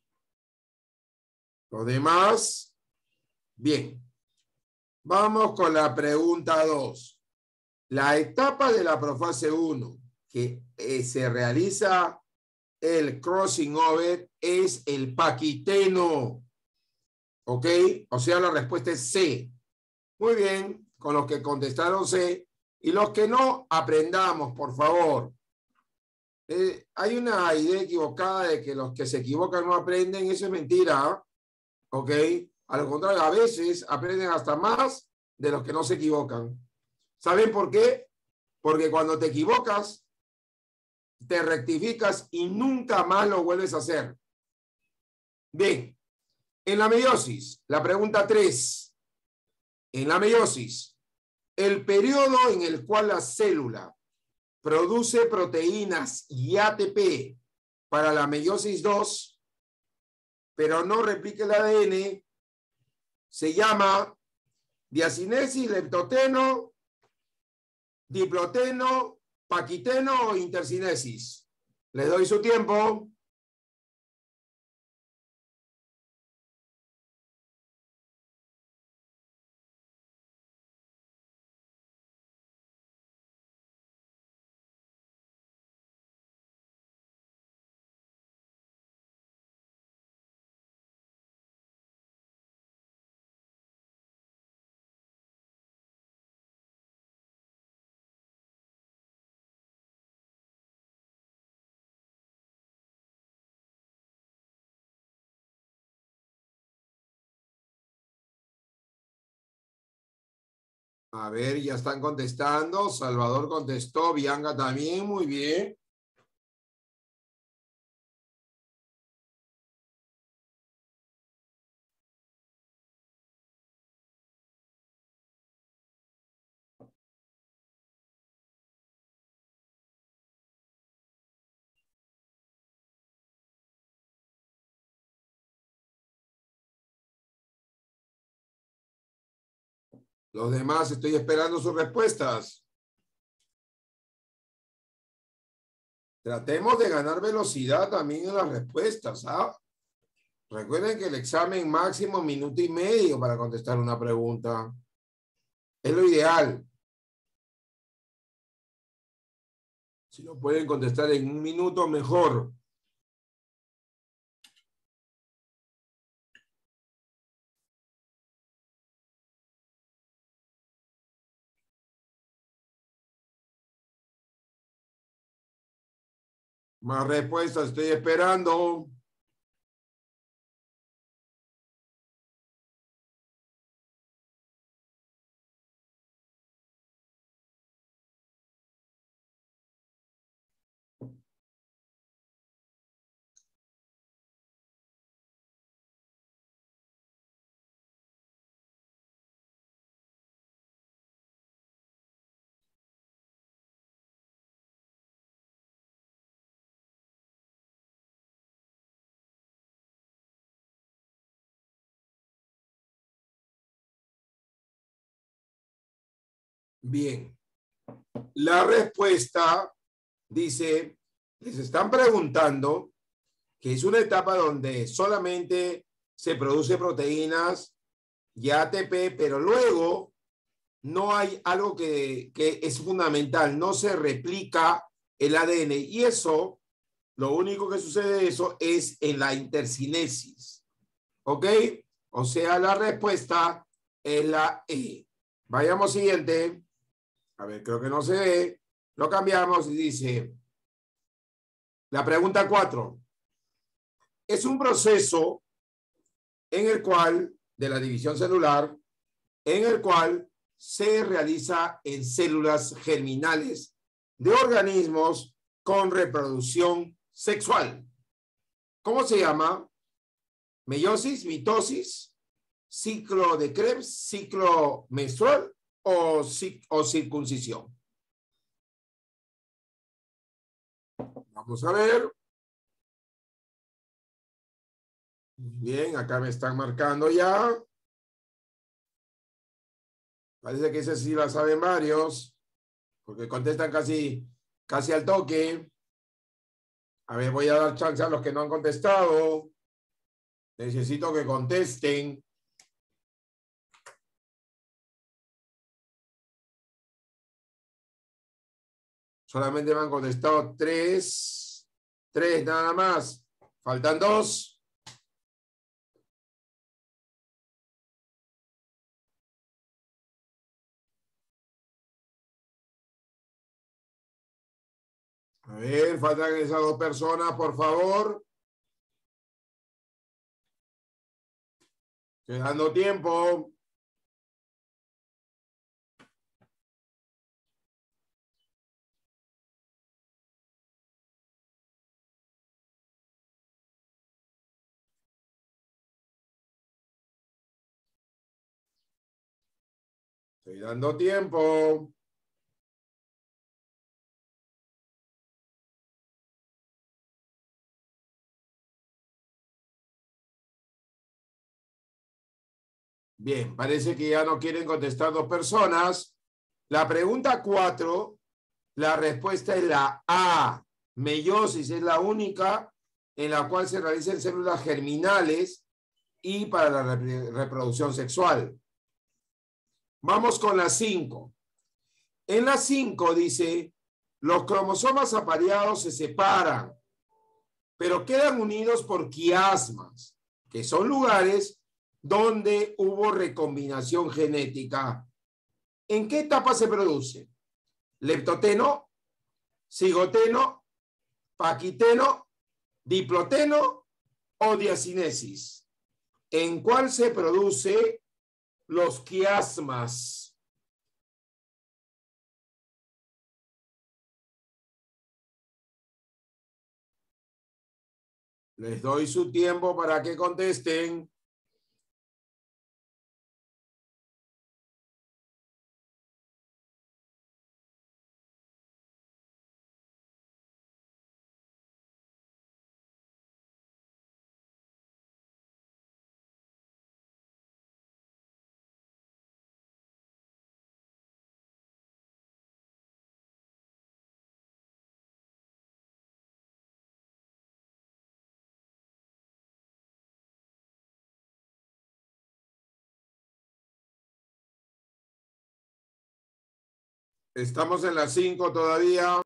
[SPEAKER 1] Los demás. Bien. Vamos con la pregunta 2. La etapa de la profase 1 que se realiza el crossing over es el paquiteno. ¿Ok? O sea, la respuesta es C. Muy bien. Con los que contestaron C. Y los que no, aprendamos, por favor. Hay una idea equivocada de que los que se equivocan no aprenden. Eso es mentira. ¿Ok? A lo contrario, a veces aprenden hasta más de los que no se equivocan. ¿Saben por qué? Porque cuando te equivocas, te rectificas y nunca más lo vuelves a hacer. Bien, en la meiosis, la pregunta 3. En la meiosis, el periodo en el cual la célula produce proteínas y ATP para la meiosis 2, pero no replica el ADN, se llama diacinesis, leptoteno, diploteno, paquiteno o intercinesis. Les doy su tiempo. A ver, ya están contestando. Salvador contestó, Bianca también, muy bien. Los demás, estoy esperando sus respuestas. Tratemos de ganar velocidad también en las respuestas, ¿ah? Recuerden que el examen máximo 1,5 minutos para contestar una pregunta. Es lo ideal. Si lo pueden contestar en 1 minuto, mejor. Más respuestas, estoy esperando. Bien. La respuesta dice, les están preguntando que es una etapa donde solamente se produce proteínas y ATP, pero luego no hay algo que es fundamental, no se replica el ADN y eso, lo único que sucede eso es en la intercinesis. ¿Ok? O sea, la respuesta es la E. Vayamos siguiente. A ver, creo que no se ve. Lo cambiamos y dice, la pregunta 4. Es un proceso en el cual, de la división celular, en el cual se realiza en células germinales de organismos con reproducción sexual. ¿Cómo se llama? Meiosis, mitosis, ciclo de Krebs, ciclo menstrual o circuncisión. Vamos a ver. Bien, acá me están marcando ya. Parece que ese sí la saben varios, porque contestan casi al toque. A ver, voy a dar chance a los que no han contestado. Necesito que contesten. Solamente me han contestado 3. 3 nada más. Faltan 2. A ver, faltan esas 2 personas, por favor. Estoy dando tiempo. Estoy dando tiempo. Bien, parece que ya no quieren contestar 2 personas. La pregunta 4, la respuesta es la A. Meiosis es la única en la cual se realizan células germinales y para la reproducción sexual. Vamos con la 5. En la 5 dice, los cromosomas apareados se separan, pero quedan unidos por quiasmas, que son lugares donde hubo recombinación genética. ¿En qué etapa se produce? ¿Leptoteno, cigoteno, paquiteno, diploteno o diacinesis? ¿En cuál se produce los quiasmas? Les doy su tiempo para que contesten. Estamos en las 5 todavía.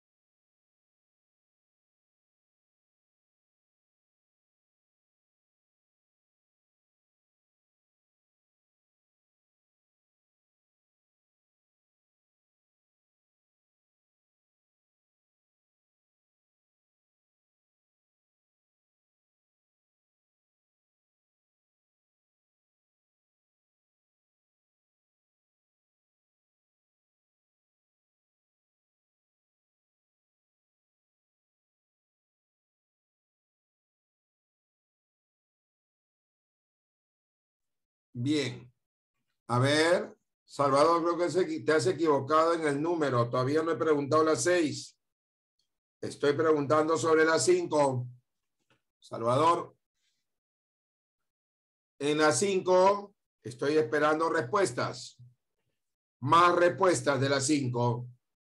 [SPEAKER 1] Bien. A ver, Salvador, creo que te has equivocado en el número. Todavía no he preguntado la 6. Estoy preguntando sobre la 5. Salvador. En la 5 estoy esperando respuestas. Más respuestas de las 5.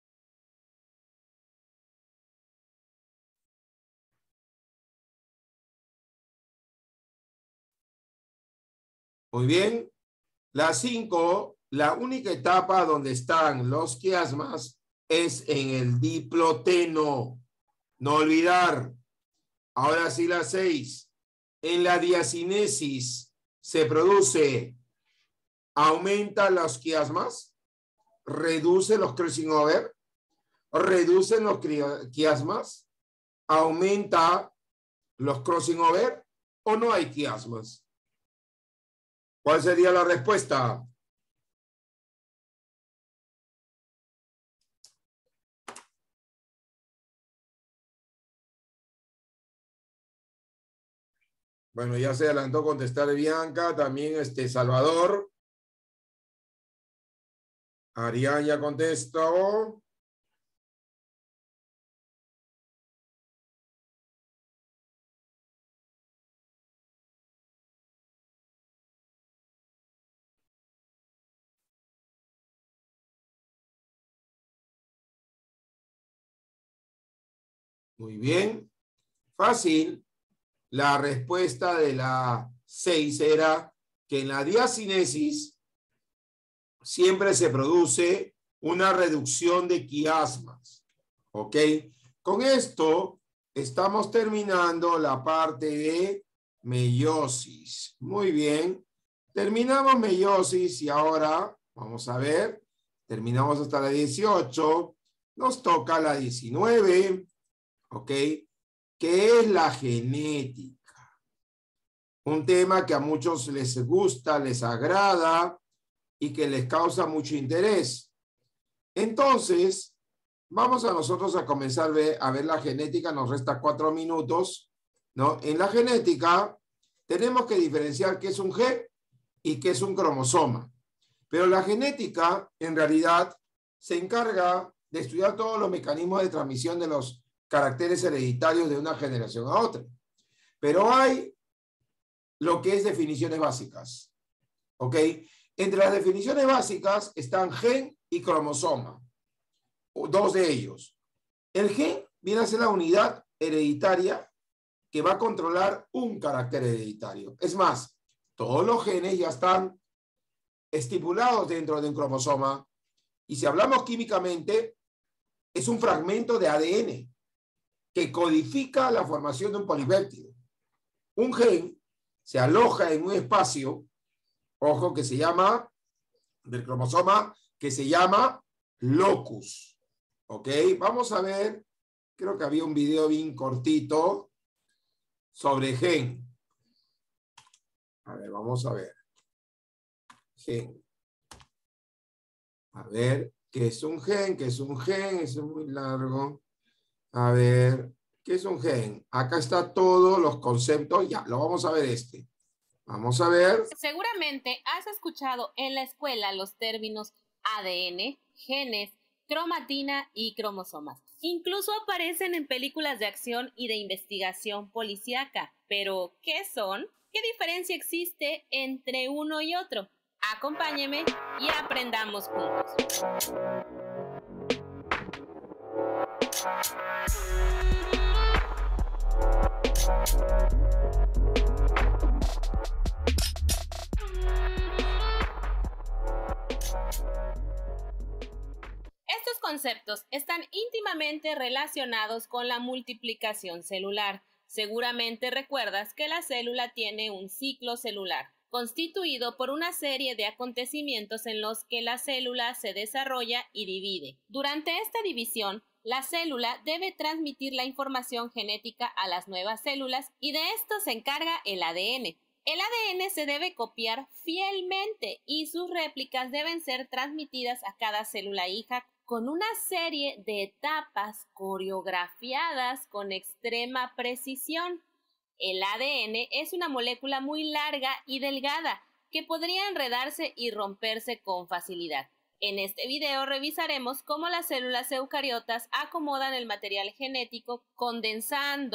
[SPEAKER 1] Muy bien. La 5, la única etapa donde están los quiasmas es en el diploteno. No olvidar. Ahora sí, la 6. En la diacinesis se produce, aumenta los quiasmas, reduce los crossing over, reducen los quiasmas, aumenta los crossing over o no hay quiasmas. ¿Cuál sería la respuesta? Bueno, ya se adelantó contestar Bianca, también Salvador. Arián ya contestó. Muy bien. Fácil. La respuesta de la 6 era que en la diacinesis siempre se produce una reducción de quiasmas. ¿Ok? Con esto estamos terminando la parte de meiosis. Muy bien. Terminamos meiosis y ahora, vamos a ver, terminamos hasta la 18. Nos toca la 19. ¿Ok? ¿Qué es la genética? Un tema que a muchos les gusta, les agrada y que les causa mucho interés. Entonces, vamos a nosotros a comenzar a ver la genética. Nos resta 4 minutos, ¿no? En la genética tenemos que diferenciar qué es un gen y qué es un cromosoma. Pero la genética, en realidad, se encarga de estudiar todos los mecanismos de transmisión de los caracteres hereditarios de una generación a otra. Pero hay lo que es definiciones básicas. ¿Ok? Entre las definiciones básicas están gen y cromosoma. Dos de ellos. El gen viene a ser la unidad hereditaria que va a controlar un carácter hereditario. Es más, todos los genes ya están estipulados dentro de un cromosoma. Y si hablamos químicamente, es un fragmento de ADN que codifica la formación de un polipéptido. Un gen se aloja en un espacio, ojo, que se llama, del cromosoma, que se llama locus. ¿Ok? Vamos a ver, creo que había un video bien cortito sobre gen. A ver, vamos a ver. Gen. A ver, ¿qué es un gen? ¿Qué es un gen? Eso es muy largo. A ver, ¿qué es un gen? Acá está todos los conceptos. Ya, lo vamos a ver Vamos a ver.
[SPEAKER 8] Seguramente has escuchado en la escuela los términos ADN, genes, cromatina y cromosomas. Incluso aparecen en películas de acción y de investigación policíaca. Pero, ¿qué son? ¿Qué diferencia existe entre uno y otro? Acompáñeme y aprendamos juntos. Estos conceptos están íntimamente relacionados con la multiplicación celular. Seguramente recuerdas que la célula tiene un ciclo celular, constituido por una serie de acontecimientos en los que la célula se desarrolla y divide. Durante esta división, la célula debe transmitir la información genética a las nuevas células y de esto se encarga el ADN. El ADN se debe copiar fielmente y sus réplicas deben ser transmitidas a cada célula hija con una serie de etapas coreografiadas con extrema precisión. El ADN es una molécula muy larga y delgada que podría enredarse y romperse con facilidad. En este video revisaremos cómo las células eucariotas acomodan el material genético condensando,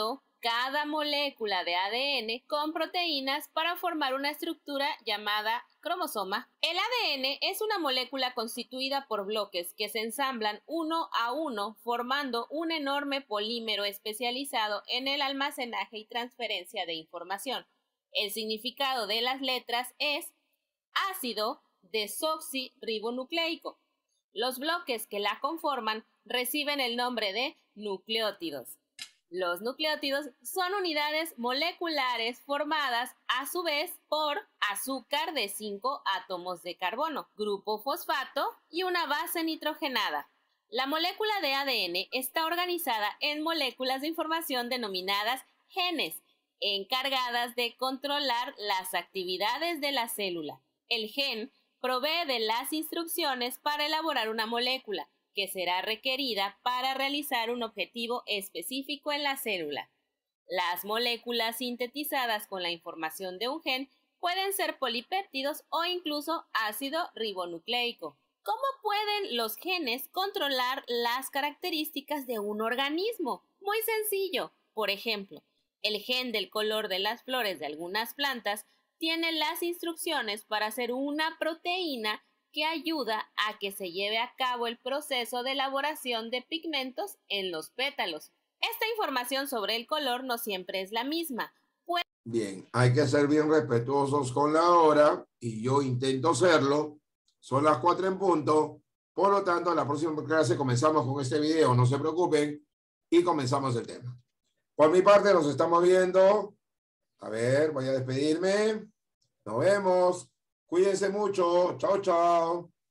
[SPEAKER 8] cada molécula de ADN con proteínas para formar una estructura llamada cromosoma. El ADN es una molécula constituida por bloques que se ensamblan uno a uno formando un enorme polímero especializado en el almacenaje y transferencia de información. El significado de las letras es ácido desoxirribonucleico. Los bloques que la conforman reciben el nombre de nucleótidos. Los nucleótidos son unidades moleculares formadas a su vez por azúcar de 5 átomos de carbono, grupo fosfato y una base nitrogenada. La molécula de ADN está organizada en moléculas de información denominadas genes, encargadas de controlar las actividades de la célula. El gen provee de las instrucciones para elaborar una molécula, que será requerida para realizar un objetivo específico en la célula. Las moléculas sintetizadas con la información de un gen pueden ser polipéptidos o incluso ácido ribonucleico. ¿Cómo pueden los genes controlar las características de un organismo? Muy sencillo. Por ejemplo, el gen del color de las flores de algunas plantas tiene las instrucciones para hacer una proteína que ayuda a que se lleve a cabo el proceso de elaboración de pigmentos en los pétalos. Esta información sobre el color no siempre es la misma.
[SPEAKER 1] Bien, hay que ser bien respetuosos con la hora y yo intento serlo. Son las 4 en punto. Por lo tanto, en la próxima clase comenzamos con este video, no se preocupen, y comenzamos el tema. Por mi parte, nos estamos viendo. A ver, voy a despedirme. Nos vemos. Cuídense mucho. Chao, chao.